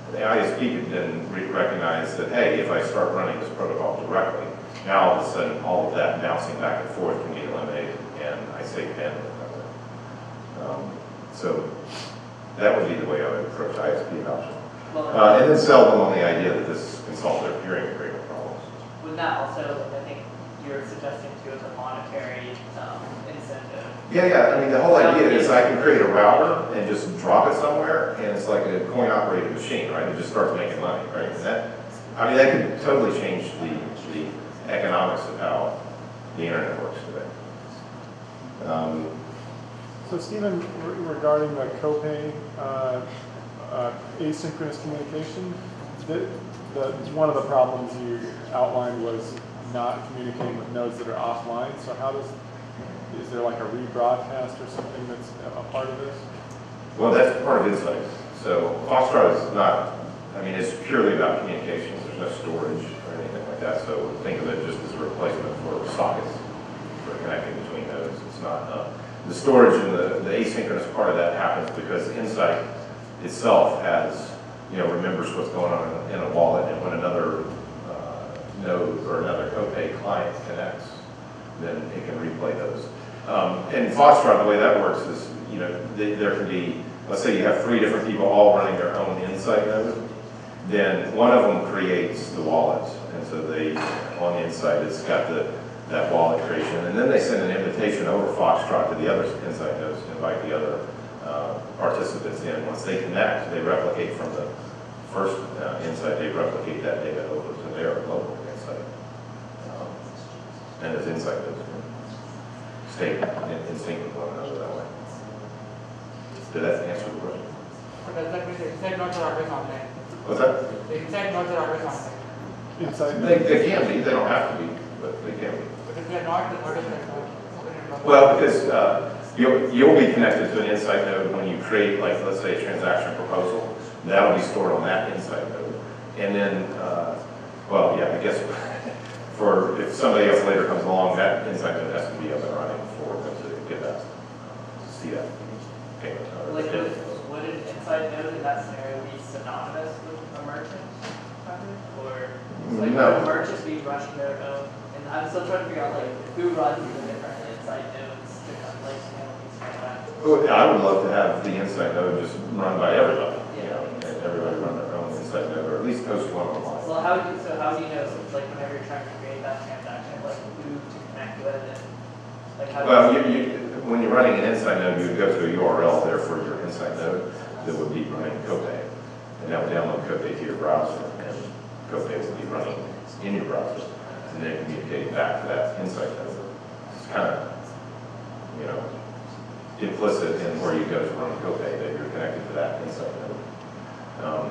the I S P could then re- recognize that, hey, if I start running this protocol directly, now all of a sudden, all of that bouncing back and forth can be eliminated, and I save bandwidth. Um, So that would be the way I would approach I S P adoption. Well, Uh, and then sell them on the idea that this can solve their peering agreement problems. with that also, I think you're suggesting too as a monetary um, incentive. Yeah, yeah, I mean, the whole idea is I can create a router and just drop it somewhere, and it's like a coin-operated machine, right? It just starts making money, right? And that, I mean, that could totally change the, the economics of how the internet works today. Um, So Stephen, re- regarding the copay, uh, uh, asynchronous communication, the, the, one of the problems you outlined was not communicating with nodes that are offline. So how does, is there like a rebroadcast or something that's a part of this? Well, that's part of Insight. So Foxtrot is not, I mean, it's purely about communications. There's no storage or anything like that. So think of it just as a replacement for sockets for connecting between nodes. It's not, uh, the storage and the, the asynchronous part of that happens because Insight itself has, you know, remembers what's going on in a wallet, and when another uh, node or another copay client connects, then it can replay those. Um, and Foxtrot, the way that works is, you know, th there can be, let's say you have three different people all running their own Insight node, then one of them creates the wallet, and so they, on the Insight, it's got the that wallet creation, and then they send an invitation over Foxtrot to the other Insight nodes to invite the other uh, participants in. Once they connect, they replicate from the first uh, Insight, they replicate that data over to their local Insight. Um, and as Insight nodes can stay in, in sync with one another that way. Did that answer the question? But does that mean the inside nodes are always online? What's that? The inside nodes are always online. Inside They, they can be, they don't have to be, but they can be. But if they are not, then what is that node? Well, because uh, you'll, you'll be connected to an Insight node when you create, like, let's say, a transaction proposal. That'll be stored on that Insight node. And then, uh, well, yeah, I guess for if somebody else later comes along, that Insight node has to be up and running for them to get that, to see that payment. or Like, would, payment. would an inside node in that scenario be synonymous with a merchant? Or, like, No. would merchants be running their own? And I'm still trying to figure out, like, who runs the different inside nodes to kind of, like, handle these transactions. Well, I would love to have the Insight node just run by everybody, you Yeah. know, and everybody run their own Insight node, or at least host one online. So how do you, so how do you know, so it's like, whenever you're trying to create that transaction, like, who to connect with and, like, how do Well, you? you, you, when you're running an Insight node, you would go to a U R L there for your Insight node that would be running Copay. And that would download Copay to your browser, and Copay would be running in your browser, and then communicating back to that Insight node. It's kind of, you know, implicit in where you go to run Copay, that you're connected to that Insight node. Um,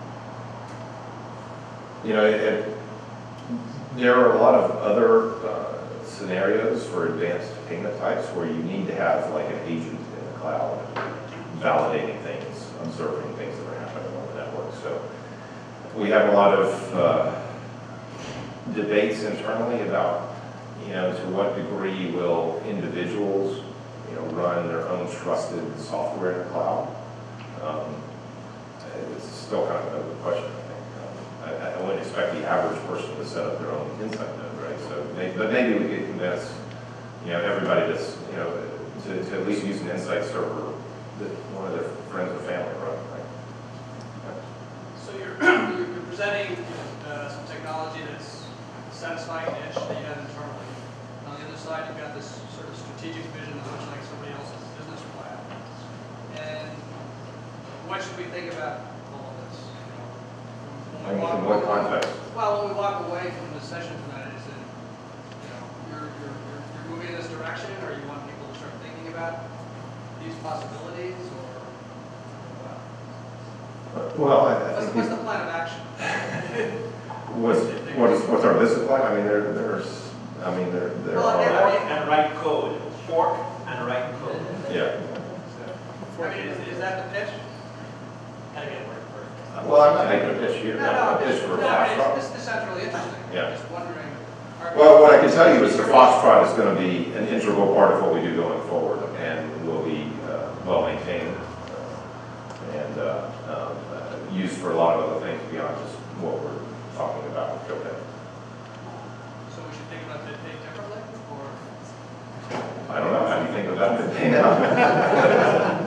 you know, it, it, there are a lot of other uh, scenarios for advanced payment types where you need to have like an agent in the cloud validating things, observing things that are happening on the network. So we have a lot of uh, debates internally about, you know, to what degree will individuals, you know, run their own trusted software in the cloud. Um, it's still kind of an open question, I think. Um, I, I wouldn't expect the average person to set up their own Insight node, right? So, maybe, but maybe we could convince, you know, everybody that's, you know, to, to at least use an Insight server that one of their friends or family run, right? So you're, you're you're presenting uh, some technology that's satisfying an edge that you have internally. On the other side, you've got this sort of strategic vision that looks like somebody else's business plan. And what should we think about all of this? You know, when I we mean, walk in what away- context? Well, when we walk away from the session tonight, is it, you know, you're, you're, you're you're moving in this direction, or you want people to start thinking about these possibilities, or what? Well, I, I What's, think what's we- the plan of action? what's, what is, what's our business plan? I mean, there, there's, I mean, there, there Well, yeah, are, I mean- And write code, fork and write code. yeah. I mean, is, is that the pitch? Gotta get it work first. Well, I'm not making a pitch here, No, I'm no, pitch it's, for no, I mean, Foxtrot. it's, it's essentially interesting. Yeah. I'm just wondering. are- Well, what I can tell you is the Foxtrot is going to be an integral part of what we do going forward, and will be uh, well maintained. Uh, and uh, um, uh, used for a lot of other things beyond just what we're talking about with CoPay. So we should think about BitPay differently, or? I don't know, how do you think about BitPay now?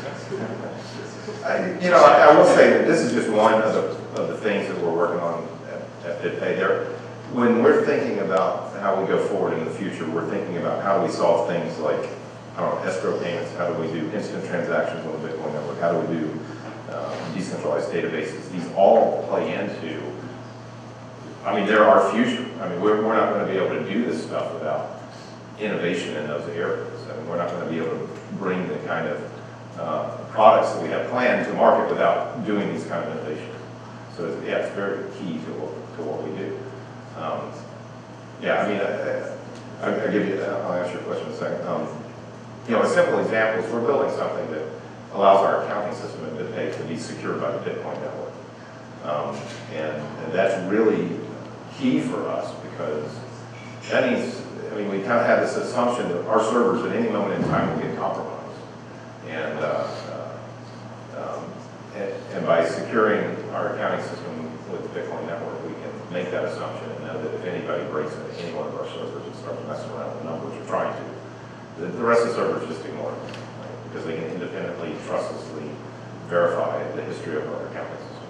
I, you know, I, I will say that this is just one of the, of the things that we're working on at, at BitPay. There, when we're thinking about how we go forward in the future, we're thinking about how do we solve things like, I don't know, escrow payments, how do we do instant transactions on the Bitcoin network, how do we do um, decentralized databases. These all play into, I mean, they're our future. I mean, we're, we're not going to be able to do this stuff without innovation in those areas. I mean, we're not going to be able to bring the kind of uh, products that we have planned to market without doing these kind of innovations. So it's, yeah, it's very key to what, to what we do. Um, yeah, I mean, I, I, I'll give you, I'll answer your question in a second. Um, you know, a simple example is we're building something that allows our accounting system at BitPay to be secured by the Bitcoin network. Um, and, and that's really key for us because that means, I mean, we kind of have this assumption that our servers at any moment in time will get compromised. And, uh, uh, um, and, and by securing our accounting system with the Bitcoin network, we can make that assumption and know that if anybody breaks into any one of our servers and starts messing around with numbers or trying to, the, the rest of the servers just ignore them, right? Because they can independently, trustlessly verify the history of our accounting system.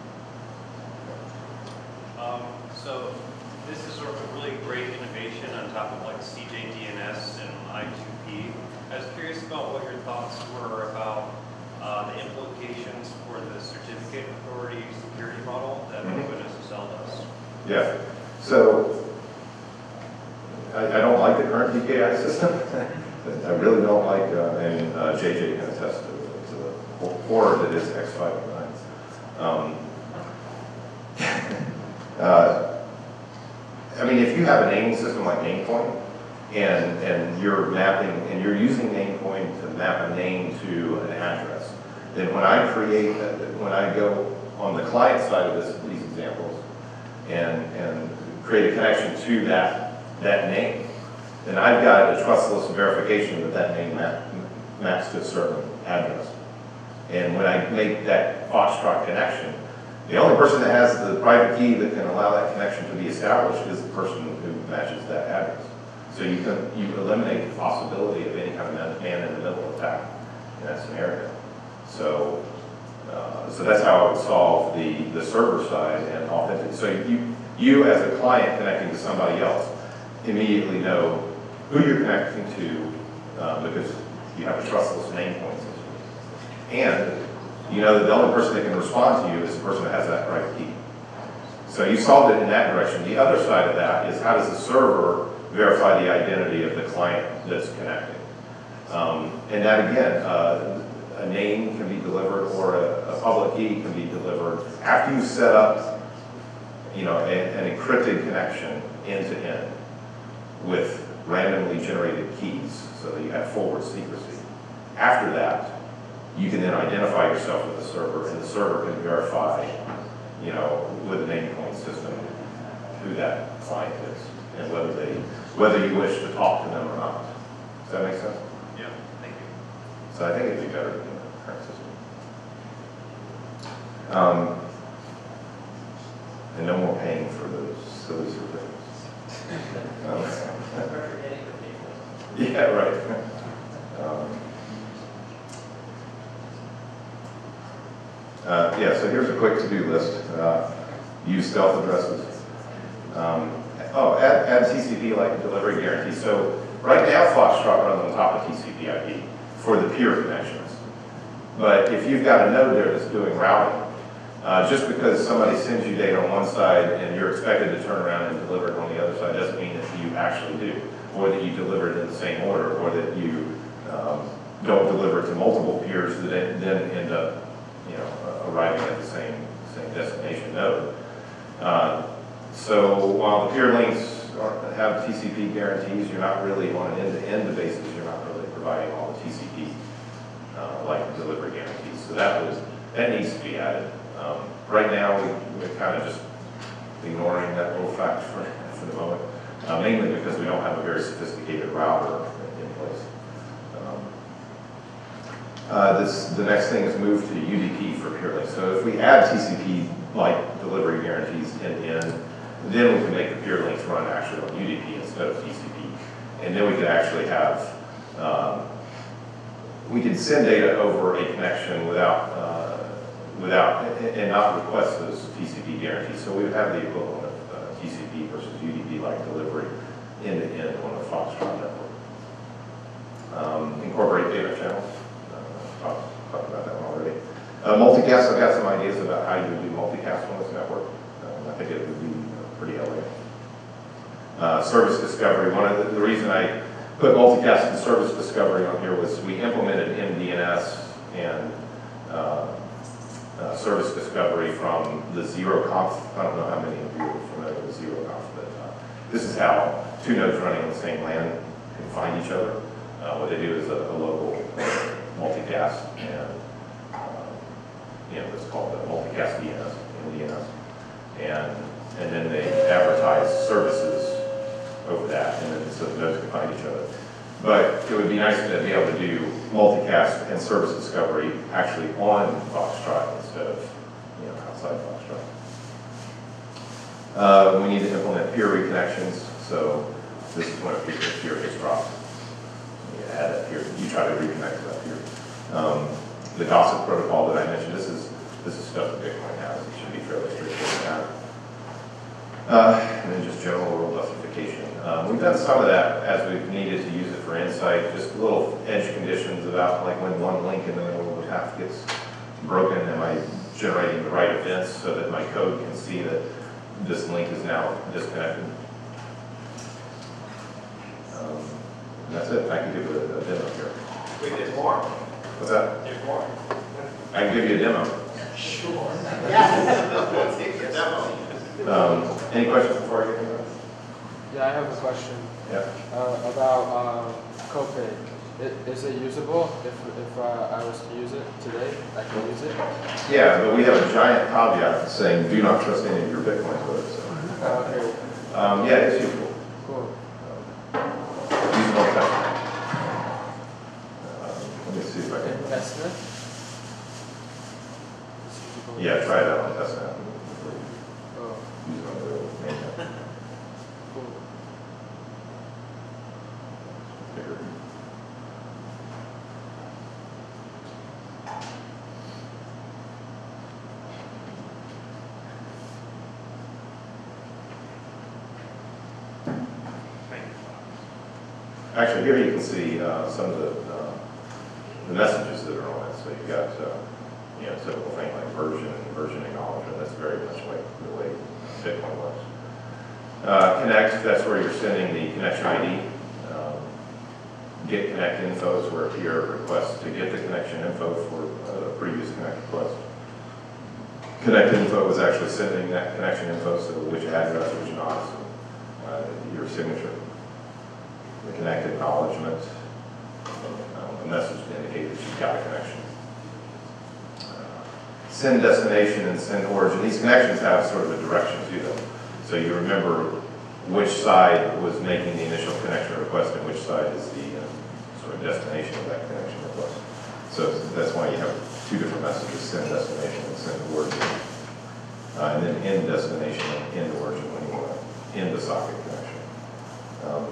Um, so this is sort of a really great innovation on top of like C J D N S and I two P. I was curious about what your thoughts were about uh, the implications for the certificate authority security model that Mm-hmm. OpenSSL does. Yeah. So I, I don't like the current D K I system. I really don't like, uh, and uh, J J can attest to, to the horror that is X five oh nine. Um, uh, I mean, if you have a naming system like Namecoin, and and you're mapping and you're using Namecoin to map a name to an address, then when I create, a, when I go on the client side of this, these examples, and and create a connection to that that name, then I've got a trustless verification that that name map, maps to a certain address. And when I make that Foxtrot connection, the only person that has the private key that can allow that connection to be established is the person who matches that address. So you can you eliminate the possibility of any kind of man-in-the-middle attack in that scenario. So uh, so that's how I would solve the the server side and authentic. So you you as a client connecting to somebody else immediately know who you're connecting to uh, because you have a trustless name point system. And you know that the only person that can respond to you is the person that has that private key. So you solved it in that direction. The other side of that is how does the server verify the identity of the client that's connecting? Um, and that again, uh, a name can be delivered or a, a public key can be delivered after you set up, you know, a, an encrypted connection end to end with randomly generated keys so that you have forward secrecy. After that, you can then identify yourself with the server, and the server can verify, you know, with a name point system who that client is and whether they, whether you wish to talk to them or not. Does that make sense? Yeah, thank you. So I think it'd be better than the current system. Um, and no more paying for those silly certificates. Um, Forgetting the people. yeah, right. Um, Uh, yeah, so here's a quick to-do list. Uh, use stealth addresses. Um, oh, add, add T C P-like delivery guarantee. So right now, Foxtrot runs on top of T C P I P for the peer connections. But if you've got a node there that's doing routing, uh, just because somebody sends you data on one side and you're expected to turn around and deliver it on the other side doesn't mean that you actually do, or that you deliver it in the same order, or that you um, don't deliver it to multiple peers that then end up, you know, uh, arriving at the same same destination node. Uh, so while the peer links are, have T C P guarantees, you're not really on an end-to-end basis. You're not really providing all the T C P uh, like delivery guarantees. So that was that needs to be added. Um, right now, we, we're kind of just ignoring that little fact for for the moment, uh, mainly because we don't have a very sophisticated router in place. Um, Uh, this, the next thing is move to U D P for PureLink. So if we add T C P-like delivery guarantees end to end, then we can make the PureLinks run actually on U D P instead of T C P. And then we could actually have, um, we could send data over a connection without, uh, without, and not request those T C P guarantees. So we would have the equivalent of uh, T C P versus U D P-like delivery end to end on the Foxtrot network. Um, incorporate data channels. Uh, talked, talked about that one already. Uh, multicast, I've got some ideas about how you would do multicast on this network. Um, I think it would be uh, pretty elegant. Uh, service discovery, one of the, the reason I put multicast and service discovery on here was we implemented M D N S and uh, uh, service discovery from the ZeroConf. I don't know how many of you are familiar with ZeroConf, but uh, this is how two nodes running on the same LAN can find each other. Uh, what they do is a, a local multicast, and uh, you know, it's called the multicast D N S, M D N S, and and then they advertise services over that, and then so the nodes can find each other. But it would be nice to be able to do multicast and service discovery actually on Foxtrot instead of, you know, outside Foxtrot. Uh, we need to implement peer reconnections. So this is when a peer, peer gets dropped. You add that peer. You try to reconnect to that peer. Um, the gossip protocol that I mentioned. This is this is stuff that Bitcoin has. It should be fairly straightforward to have. Uh, and then just general robustification. Um, we've done some of that as we've needed to use it for insight, just little edge conditions about like when one link in the middle of the path gets broken, am I generating the right events so that my code can see that this link is now disconnected. Um, and that's it. I can give you a, a demo here. Wait, there's more? What's that? There's more. I can give you a demo. Sure. Yeah. We'll take the demo. Um, any questions before I get into that? Yeah, I have a question Yeah. uh, about um, Copay. It, is it usable? If, if uh, I was to use it today, I can use it? Yeah, but we have a giant caveat saying do not trust any of your Bitcoin with it. So. Uh, okay, Um, yeah, it's useful. cool. Usable testnet. Uh, let me see if I In can. testnet? Yeah, try that on testnet. Oh, Use it on the real mainnet. cool. Figure. Actually, here you can see uh, some of the, uh, the messages that are on it. So you've got, uh, you know, typical thing like version and version acknowledgement. That's very much like the way Bitcoin works. Uh, connect, that's where you're sending the connection I D. Um, get connect info is where a peer requests to get the connection info for a previous connect request. Connect info is actually sending that connection info, so which address, which not, so, uh, your signature. The connect acknowledgement, um, a message to indicate that you've got a connection. Uh, send destination and send origin. These connections have sort of a direction to them. So you remember which side was making the initial connection request and which side is the uh, sort of destination of that connection request. So that's why you have two different messages, send destination and send origin. Uh, and then end destination and end origin when you want to end the socket connection. Um,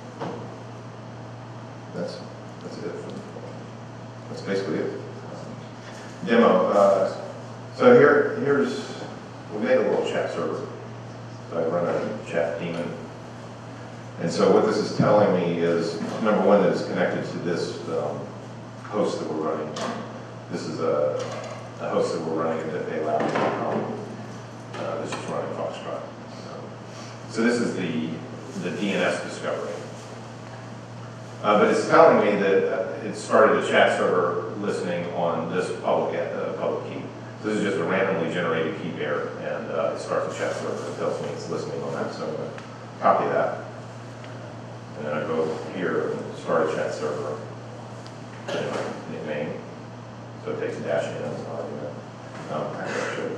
That's that's it. That's basically it. Demo. Uh, so here here's we made a little chat server. So I run a chat daemon, and so what this is telling me is number one that it's connected to this um, host that we're running. This is a, a host that we're running at bitpay lab dot com. Uh, this is running Foxtrot. Um, so this is the the D N S discovery. Uh, but it's telling me that uh, it started a chat server listening on this public uh, public key. So this is just a randomly generated key pair, and uh, it starts a chat server. It tells me it's listening on that, so I'm going to copy that. And then I go here and start a chat server. And my name. So it takes a dash in. So I'll do that. Um, I can show you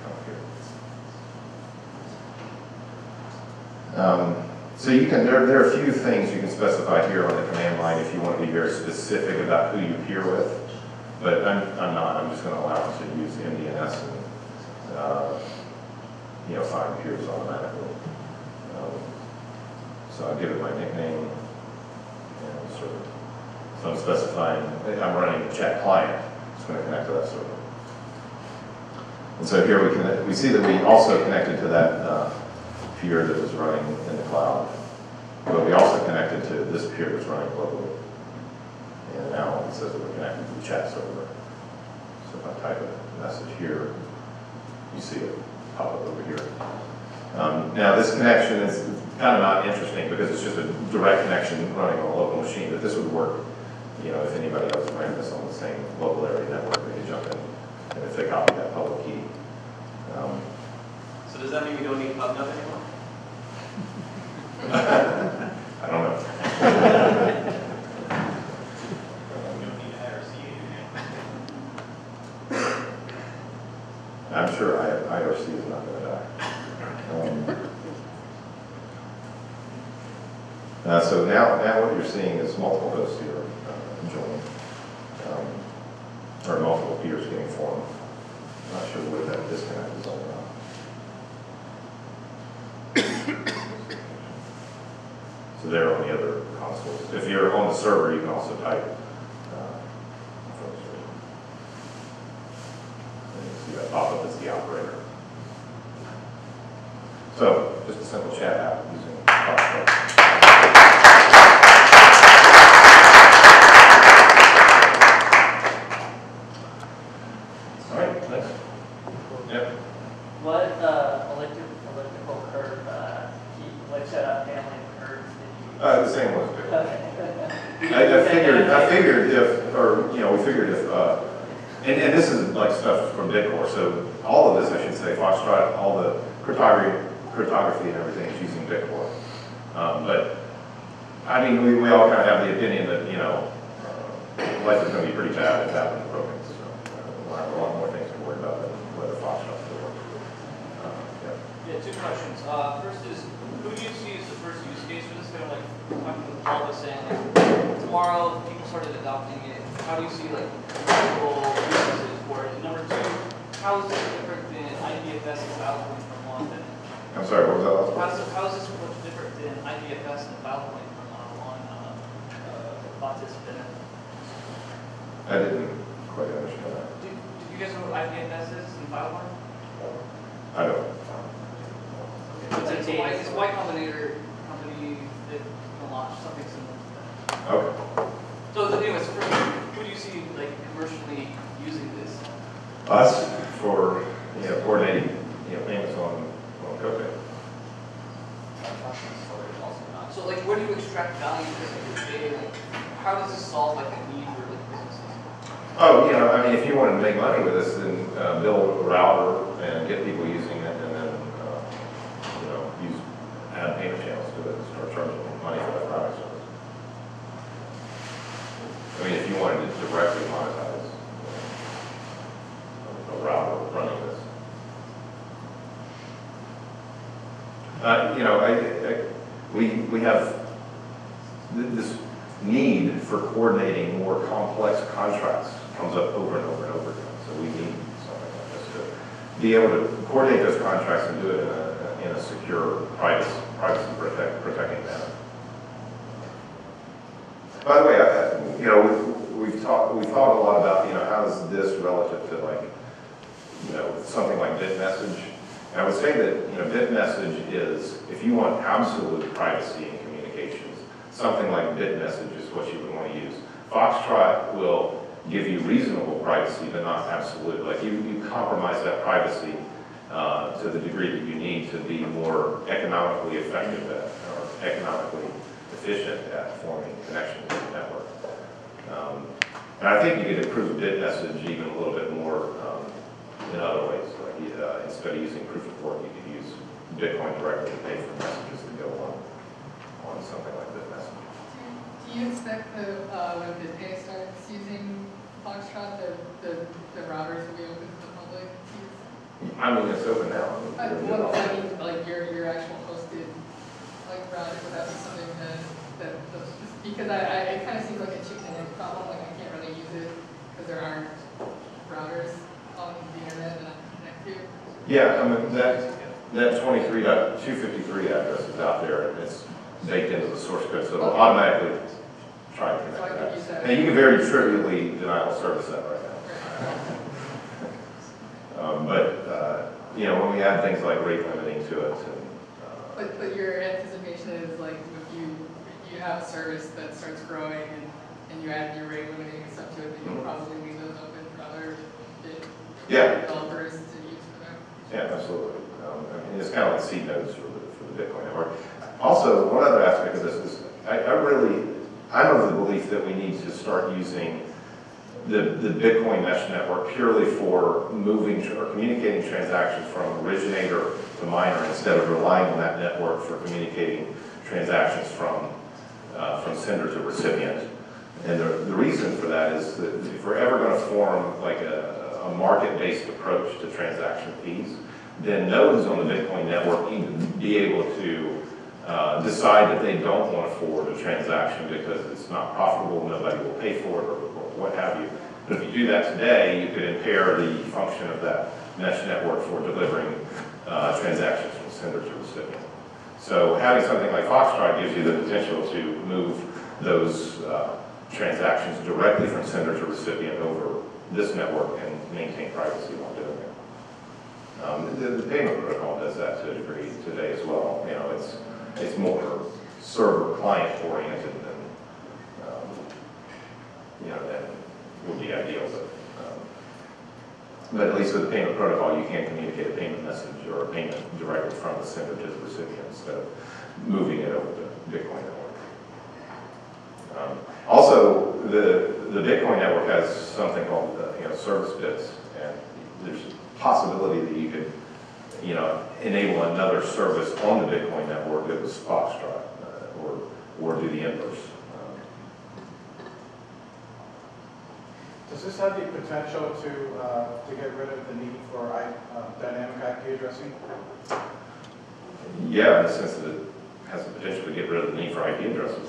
here. Um, So you can, there, there are a few things you can specify here on the command line if you want to be very specific about who you peer with. but I'm, I'm not, I'm just gonna allow them to use M D N S and, uh, you know, find peers automatically. Um, So I give it my nickname, and sort of, so I'm specifying, I'm running the chat client, it's gonna connect to that server. And so here we can, we see that we also connected to that uh, peer that was running in the cloud, but we also connected to this peer that's running locally. And now it says that we're connected to the chat server. So if I type a message here, you see it pop up over here. Um, now this connection is kind of not interesting because it's just a direct connection running on a local machine, but this would work, you know, if anybody else ran this on the same local area network, they could jump in, and if they copy that public key. Um, So does that mean we don't need PubNub anymore? I don't know. We don't need I R C anymore. I'm sure I R C is not going to die. Um, uh, so now, now what you're seeing is multiple hosts here uh, joining, um, or multiple peers getting formed. I'm not sure where that disconnect is all about. So they're on the other consoles. If you're on the server, you can also type. Uh, and you see that pop up as the operator. So, just a simple chat app using Foxtrot. All right, next. Yep. What uh, electric, electrical curve, uh, key, which uh, family of curves did you Uh, the same ones. use? I, I figured, I figured if, or, you know, we figured if, uh, and, and this is like stuff from Bitcore, so all of this, I should say, Foxtrot, all the cryptography, cryptography and everything is using Bitcore. Um, but, I mean, we, we all kind of have the opinion that, you know, uh, life is going to be pretty bad if that broken, so uh, we'll have a lot more things to worry about than whether Foxtrot will work. Uh, yeah. Yeah, two questions. Uh, first is, who do you see as the first use case for this? Kind of like talking with Paul was saying, like, tomorrow if people started adopting it, how do you see like practical uses for it? And number two, how is this different than I D F S and FilePoint from London? I'm sorry, what was that last How one? is, how is this much different than I D F S and FilePoint from uh, on uh, uh, Bautis Spinner? I didn't quite understand that. Do, do you guys know what I D F S is and FilePoint? I don't. It's, it's a white, it's a white combinator company that can launch something similar to that. Okay. So anyways, first, who do you see like commercially using this? Us for, you know, coordinating, you know, payments on, on Copay. So like, where do you extract value from your data? Like, how does this solve like a need for like businesses? Oh, you know, I mean, if you wanted to make money with this, then uh, build a router and get people using it, and then, uh, you know, use add payment channels to it and start charging money for that product service. I mean, if you wanted to directly monetize uh, a router running this. Uh, you know, I, I, we, we have th this need for coordinating more complex contracts comes up over and over and over again. So we need something like this to be able to coordinate those contracts and do it in a, in a secure, privacy, privacy protect, protecting manner. By the way, I, you know, we, we've talked, we've thought a lot about, you know, how is this relative to like, you know, something like BitMessage. And I would say that, you know, BitMessage is, if you want absolute privacy in communications, something like BitMessage is what you would want to use. Foxtrot will give you reasonable privacy, but not absolute. Like you, you compromise that privacy uh, to the degree that you need to be more economically effective at, or economically efficient at forming connections with the network. Um, and I think you could improve BitMessage even a little bit more um, in other ways. Like uh, instead of using proof of work, you could use Bitcoin directly to pay for messages to go on on something like BitMessage. Do you expect the, uh, when BitPay starts using Foxtrot, the, the, the routers will be open to the public to use? I mean, it's open now. Uh, what, I mean, like your, your actual hosted, like router, would that be something that, that, those- because I, I, it kind of seems like a chicken and egg problem, like I can't really use it because there aren't routers on the internet that I can connect to? Yeah, I mean, that, that twenty-three dot two fifty-three address is out there, and it's baked into the source code, so it'll automatically try to So I connect could that. use that. And you can very trivially denial of service that right now. Um, but, uh, you know, when we add things like rate limiting to it, and, uh, But, but your anticipation is like if you, you have a service that starts growing and, and you add your rate limiting stuff to it, then you'll Mhm. probably leave those open for other bit- Yeah. developers to use for them. yeah, absolutely. Um, I mean, it's kind of like seed nodes for the, for the Bitcoin network. Also, one other aspect of this is, I, I really, I'm of the belief that we need to start using the, the Bitcoin mesh network purely for moving tr- or communicating transactions from originator to miner instead of relying on that network for communicating transactions from, uh, from sender to recipient. And the, the reason for that is that if we're ever going to form like a, a market-based approach to transaction fees, then nodes on the Bitcoin network need to be able to uh, decide that they don't want to forward a transaction because it's not profitable, nobody will pay for it, or, or what have you. But if you do that today, you could impair the function of that mesh network for delivering uh, transactions from sender to recipient. So having something like Foxtrot gives you the potential to move those uh, transactions directly from sender to recipient over this network and maintain privacy while doing it. Um, the, the payment protocol does that to a degree today as well. You know, it's it's more server client oriented than um, you know than would be ideal, but um, but at least with the payment protocol, you can communicate a payment message or a payment directly from the sender to the recipient instead of moving it over to Bitcoin network. Um, also, the the Bitcoin network has something called uh, you know service bits, and there's a possibility that you could you know enable another service on the Bitcoin network that was Foxtrot, uh, or or do the inverse. Um, Does this have the potential to uh, to get rid of the need for I, uh, dynamic I P addressing? Yeah, in the sense that it has the potential to get rid of the need for I P addresses.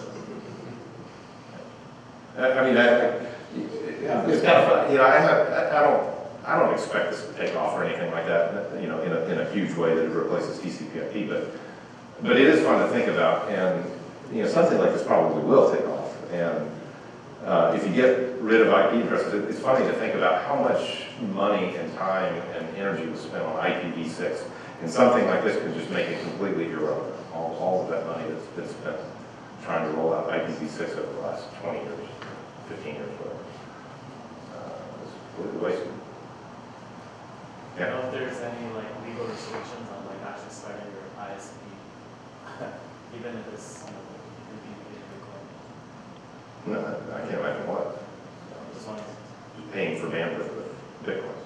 I, I mean, I, I, it's kind of fun. You know, I, have, I, I don't, I don't expect this to take off or anything like that. You know, in a in a huge way that it replaces T C P I P, but but it is fun to think about, and you know, something like this probably will take off. And uh, if you get rid of I P addresses, it, it's funny to think about how much money and time and energy was spent on I P v six, and something like this could just make it completely irrelevant. All, all of that money that's been spent trying to roll out I P v six over the last twenty years, fifteen years, whatever. Uh, it's completely wasted. I don't know if there's any like legal restrictions on like actually starting your I S P, even if it's you know communicating Bitcoin. No, I can't imagine what. Just wanted Just paying for bandwidth with Bitcoin.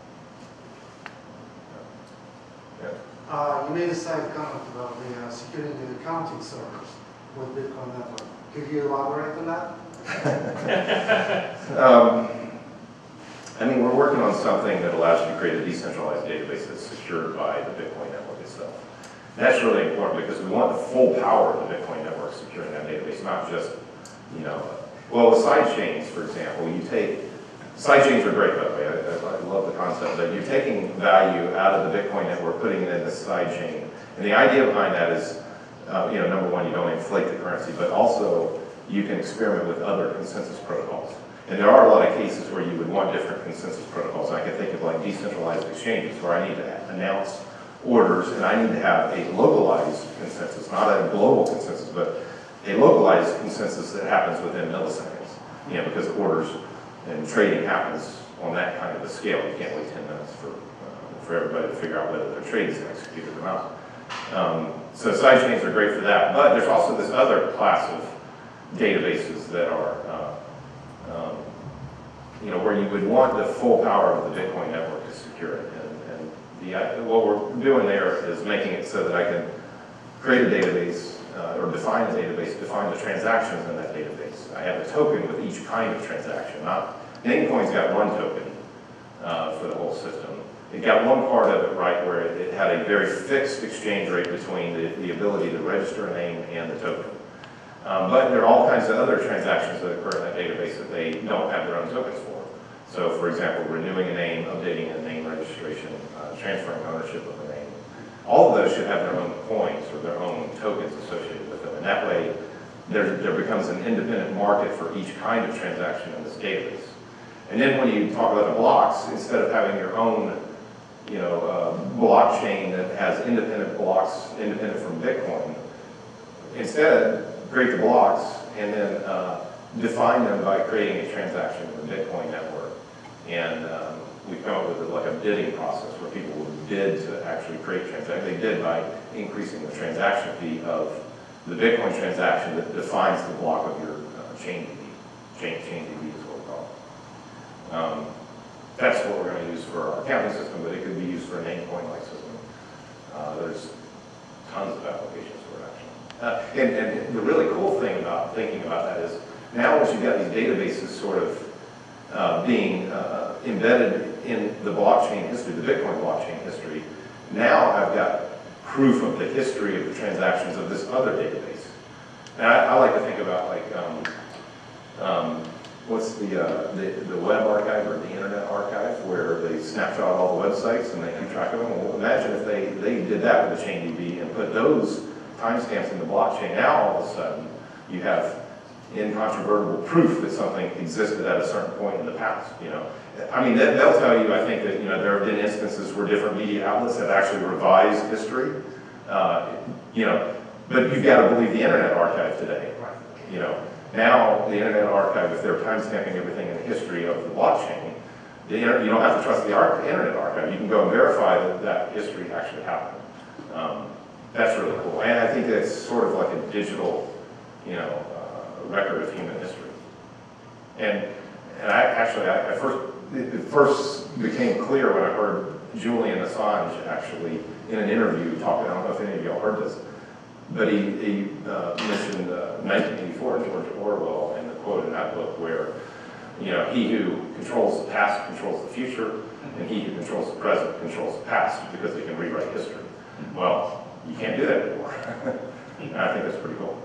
Yeah. Uh, you made a side comment about the uh, securing the accounting servers with Bitcoin network. Could you elaborate on that? um, I mean, we're working on something that allows you to create a decentralized database that's secured by the Bitcoin network itself. That's really important because we want the full power of the Bitcoin network securing that database, not just, you know, well, with side chains, for example, you take, side chains are great, by the way, I, I love the concept, but you're taking value out of the Bitcoin network, putting it in the side chain. And the idea behind that is, uh, you know, number one, you don't inflate the currency, but also you can experiment with other consensus protocols. And there are a lot of cases where you would want different consensus protocols. I can think of like decentralized exchanges where I need to announce orders and I need to have a localized consensus, not a global consensus, but a localized consensus that happens within milliseconds. You know, because orders and trading happens on that kind of a scale. You can't wait ten minutes for, uh, for everybody to figure out whether their trade is executed or not. Um, so side chains are great for that. But there's also this other class of databases that are uh, Um, you know, where you would want the full power of the Bitcoin network to secure it. And, and the, what we're doing there is making it so that I can create a database uh, or define a database, define the transactions in that database. I have a token with each kind of transaction. Not Namecoin's got one token uh, for the whole system. It got one part of it right where it, it had a very fixed exchange rate between the, the ability to register a name and the token. Um, but there are all kinds of other transactions that occur in that database that they don't have their own tokens for. So for example, renewing a name, updating a name registration, uh, transferring ownership of a name. All of those should have their own coins or their own tokens associated with them. And that way, there, there becomes an independent market for each kind of transaction in this database. And then when you talk about the blocks, instead of having your own you know, uh, blockchain that has independent blocks, independent from Bitcoin, instead, create the blocks and then uh, define them by creating a transaction in the Bitcoin network. And um, we've come up with like a bidding process where people would bid to actually create transactions. They bid by increasing the transaction fee of the Bitcoin transaction that defines the block of your uh, chain D B. Chain, chain D B is what we call it. Um, that's what we're going to use for our accounting system, but it could be used for a name coin-like system. Uh, there's tons of applications for it, actually. Uh, and, and the really cool thing about thinking about that is now once you've got these databases sort of uh, being uh, embedded in the blockchain history, the Bitcoin blockchain history, now I've got proof of the history of the transactions of this other database. And I, I like to think about like, um, um, what's the, uh, the, the web archive or the internet archive where they snapshot all the websites and they keep track of them. Well, imagine if they, they did that with the chain D B and put those timestamps in the blockchain. Now all of a sudden you have incontrovertible proof that something existed at a certain point in the past. You know, I mean, they, they'll tell you, I think that, you know, there have been instances where different media outlets have actually revised history, uh, you know, but you've got to believe the Internet Archive today, you know. Now, the Internet Archive, if they're timestamping everything in the history of the blockchain, the inter you don't have to trust the Ar Internet Archive. You can go and verify that that history actually happened. Um, that's really cool. And I think that's sort of like a digital, you know, uh, record of human history. And, and I actually, I, I first, it, it first became clear when I heard Julian Assange actually in an interview talking, I don't know if any of y'all heard this, but he, he uh, mentioned uh, nineteen eighty-four, George Orwell, and the quote in that book where, you know, he who controls the past controls the future, and he who controls the present controls the past because they can rewrite history. Well, you can't do that anymore. And I think that's pretty cool.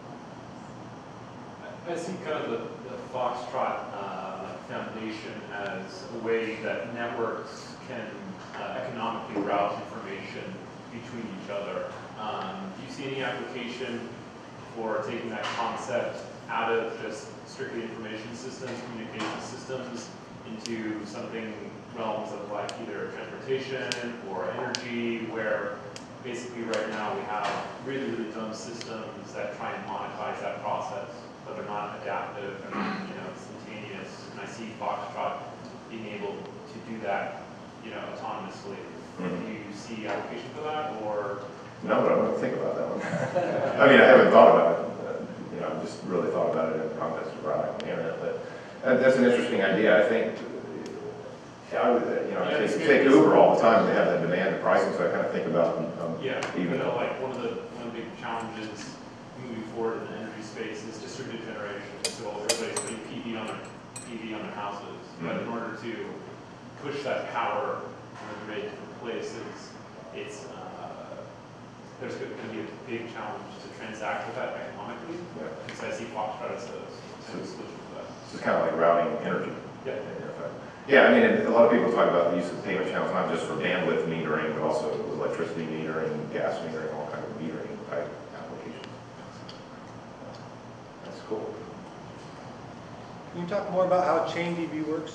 I see kind of the, the Foxtrot uh, Foundation as a way that networks can uh, economically route information between each other. Um, do you see any application for taking that concept out of just strictly information systems, communication systems, into something realms of like either transportation or energy, where basically right now we have really, really dumb systems that try and monetize that process, but they're not adaptive, they're not, you know, instantaneous. And I see Foxtrot being able to do that, you know, autonomously. Mm-hmm. Do you see application for that, or? No, but I'm going to think about that one. I mean, I haven't thought about it. Uh, you know, I've just really thought about it in the context of routing on the internet. But that, that's an interesting idea. I think, yeah, I would, you know, yeah, I take, take Uber all the time. They have that demand and pricing, so I kind of think about um, yeah, even you know, like one of the one of the big challenges moving forward in the energy space is distributed generation. So everybody's putting P V on their P V on their houses, mm-hmm. but in order to push that power from the grid to different places, it's uh, there's going to be a big challenge to transact with that economically. Yeah. Because I see Foxtrot as a potential solution for that. So it's kind of like routing energy. Yeah. Yeah, I mean, a lot of people talk about the use of payment channels, not just for bandwidth metering, but also electricity metering, gas metering, all kinds of metering type applications. That's cool. Can you talk more about how ChainDB works?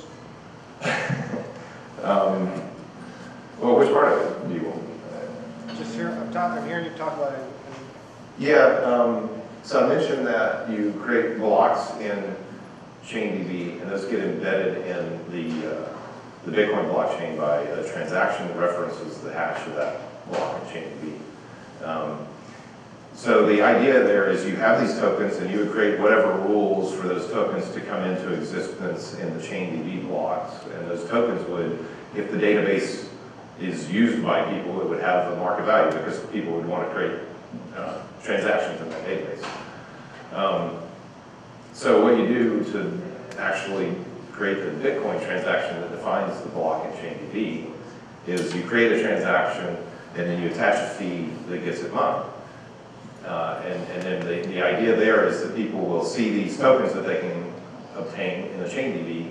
um, well, which part of it do you want? Just here, I'm, talking, I'm hearing you talk about it. Yeah, um, so I mentioned that you create blocks in ChainDB, and those get embedded in the, uh, the Bitcoin blockchain by a transaction that references the hash of that block in ChainDB. Um, so the idea there is you have these tokens, and you would create whatever rules for those tokens to come into existence in the ChainDB blocks, and those tokens would, if the database is used by people, it would have a market value because people would want to create uh, transactions in that database. Um, so what you do to actually create the Bitcoin transaction that defines the block in ChainDB is you create a transaction and then you attach a fee that gets it mined. Uh, and, and then the, the idea there is that people will see these tokens that they can obtain in the ChainDB,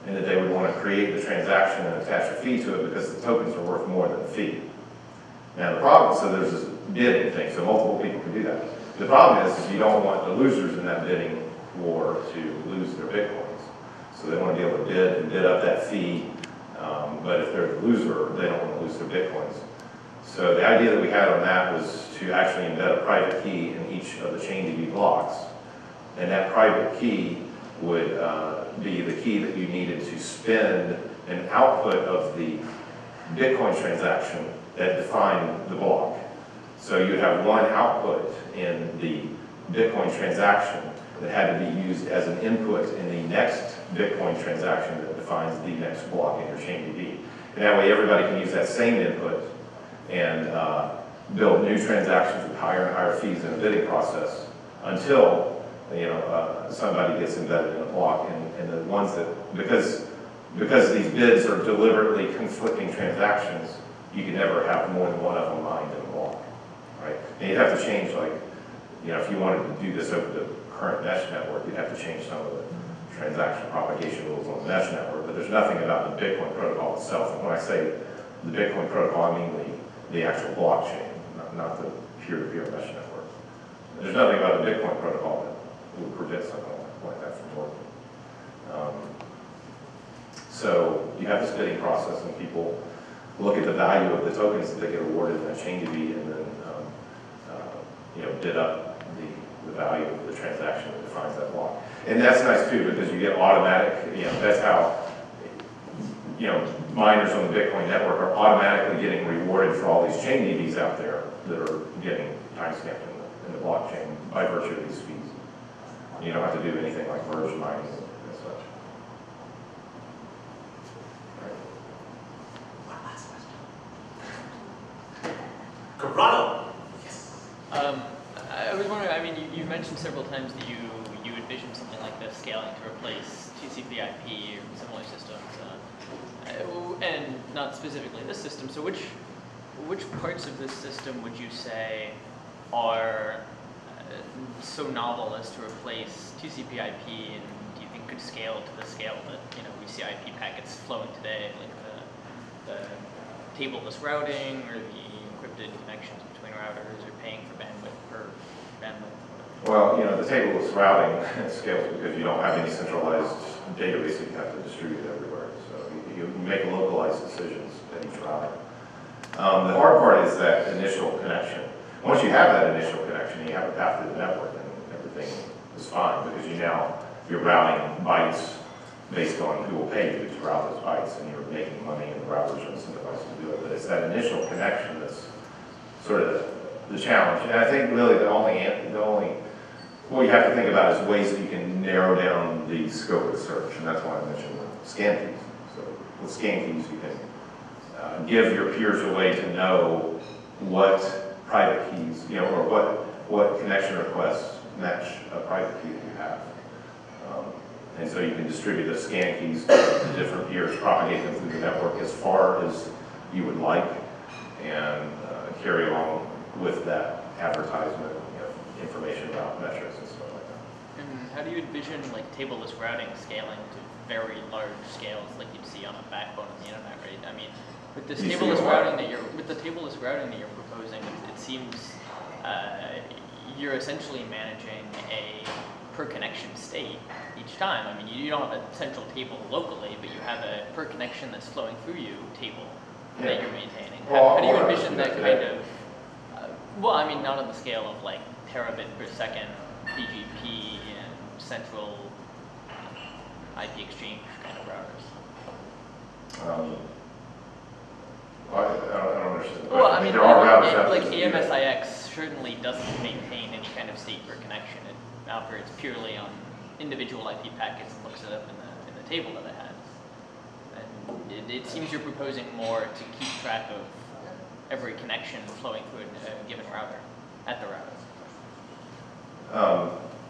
and that they would want to create the transaction and attach a fee to it because the tokens are worth more than the fee. Now the problem, so there's this bidding thing, so multiple people can do that. The problem is, is you don't want the losers in that bidding war to lose their Bitcoins. So they want to be able to bid and bid up that fee, um, but if they're the loser, they don't want to lose their Bitcoins. So the idea that we had on that was to actually embed a private key in each of the ChainDB blocks, and that private key would uh, be the key that you needed to spend an output of the Bitcoin transaction that defined the block. So you have one output in the Bitcoin transaction that had to be used as an input in the next Bitcoin transaction that defines the next block in your ChainDB. And that way everybody can use that same input and uh, build new transactions with higher and higher fees in a bidding process until, you know, uh, somebody gets embedded in a block. And, and the ones that, because, because these bids are deliberately conflicting transactions, you can never have more than one of them mined in a block, right? And you'd have to change, like, you know, if you wanted to do this over the current mesh network, you'd have to change some of the transaction propagation rules on the mesh network, but there's nothing about the Bitcoin protocol itself. And when I say the Bitcoin protocol, I mean the, the actual blockchain, not, not the peer-to-peer mesh network. There's nothing about the Bitcoin protocol that would prevent something like that from working. Um, so you have this bidding process, and people look at the value of the tokens that they get awarded in a ChainDB, and then um, uh, you know, bid up the, the value of the transaction that defines that block. And that's nice too, because you get automatic, you know, that's how, you know, miners on the Bitcoin network are automatically getting rewarded for all these ChainDBs out there that are getting timestamped in the, in the blockchain by virtue of these fees. You don't have to do anything like merge mining and such. Corrado. Yes. Um, I was wondering, I mean, you, you mentioned several times that you, you envision something like this scaling to replace T C P I P or similar systems, uh, and not specifically this system. So which, which parts of this system would you say are uh, so novel as to replace T C P I P, and do you think could scale to the scale that, you know, we see I P packets flowing today, like the, the tableless routing or the encrypted connections between routers, or paying for bandwidth per bandwidth? Well, you know, the tableless routing scales because you don't have any centralized database that you have to distribute everywhere. So you, you make localized decisions at each routing. Um, the hard part is that initial connection. Once you have that initial connection, you have a path to the network, and everything is fine because you now, you're routing bytes based on who will pay you to route those bytes, and you're making money, and the routers are incentivized to do it. But it's that initial connection that's sort of the, the challenge. And I think really the only, the only, what you have to think about is ways that you can narrow down the scope of search, and that's why I mentioned the scan keys. So with scan keys, you can uh, give your peers a way to know what private keys, you know, or what, what connection requests match a private key that you have. Um, and so you can distribute the scan keys to the different peers, propagate them through the network as far as you would like, and uh, carry along with that advertisement, you know, information about metrics and stuff like that. And how do you envision like tableless routing scaling to very large scales like you'd see on a backbone of the internet, right? I mean, with this You see tableless what? routing that you're with the tableless routing that you're proposing, it, it seems uh, you're essentially managing a per connection state each time. I mean, you, you don't have a central table locally, but you have a per connection that's flowing through you table Yeah. that you're maintaining. Well, how, how do you all right, envision so that that- kind of? Uh, well, I mean, not on the scale of like terabit per second B G P and central I P exchange kind of routers. Um, I, I, don't, I don't understand the question. Well, I mean, there are like, routers it- out there like that do that. A M S I X certainly doesn't maintain any kind of state per connection. It operates purely on individual I P packets and looks it up in the in the table that it has. And it, it seems you're proposing more to keep track of every connection flowing through a given router at the router. Um,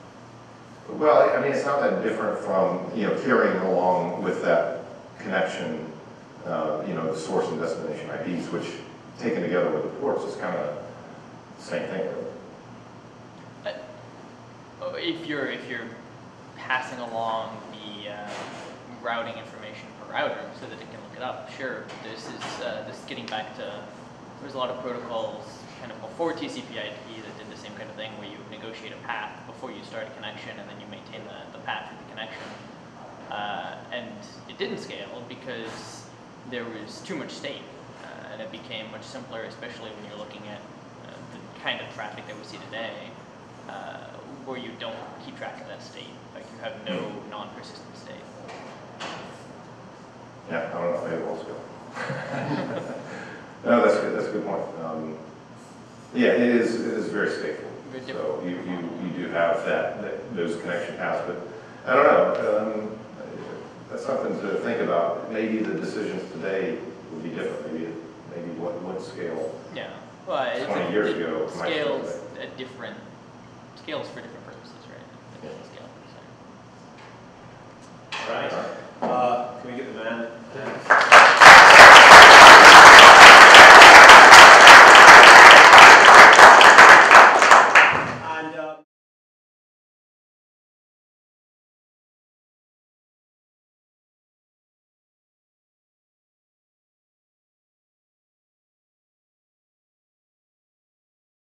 well, I mean, it's not that different from, you know, carrying along with that connection, uh, you know, the source and destination I Ps, which taken together with the ports is kind of the same thing, really. Uh, if you're if you're passing along the uh, routing information per router so that it can look it up. Sure, this is uh, this is getting back to, there's a lot of protocols kind of before T C P I P that did the same kind of thing where you negotiate a path before you start a connection and then you maintain the, the path of the connection. Uh, and it didn't scale because there was too much state, uh, and it became much simpler, especially when you're looking at uh, the kind of traffic that we see today, uh, where you don't keep track of that state. Like you have no non-persistent state. Yeah, I don't know if maybe we'll scale. No, that's good. That's a good point. Um, yeah, it is. It is very stateful. So you, you, you do have that, that those connection paths, but I don't know. Um, that's something to think about. Maybe the decisions today would be different. Maybe maybe what what scale? Yeah. Well, it's twenty a, years it ago might scales be. at different scales for different purposes, right?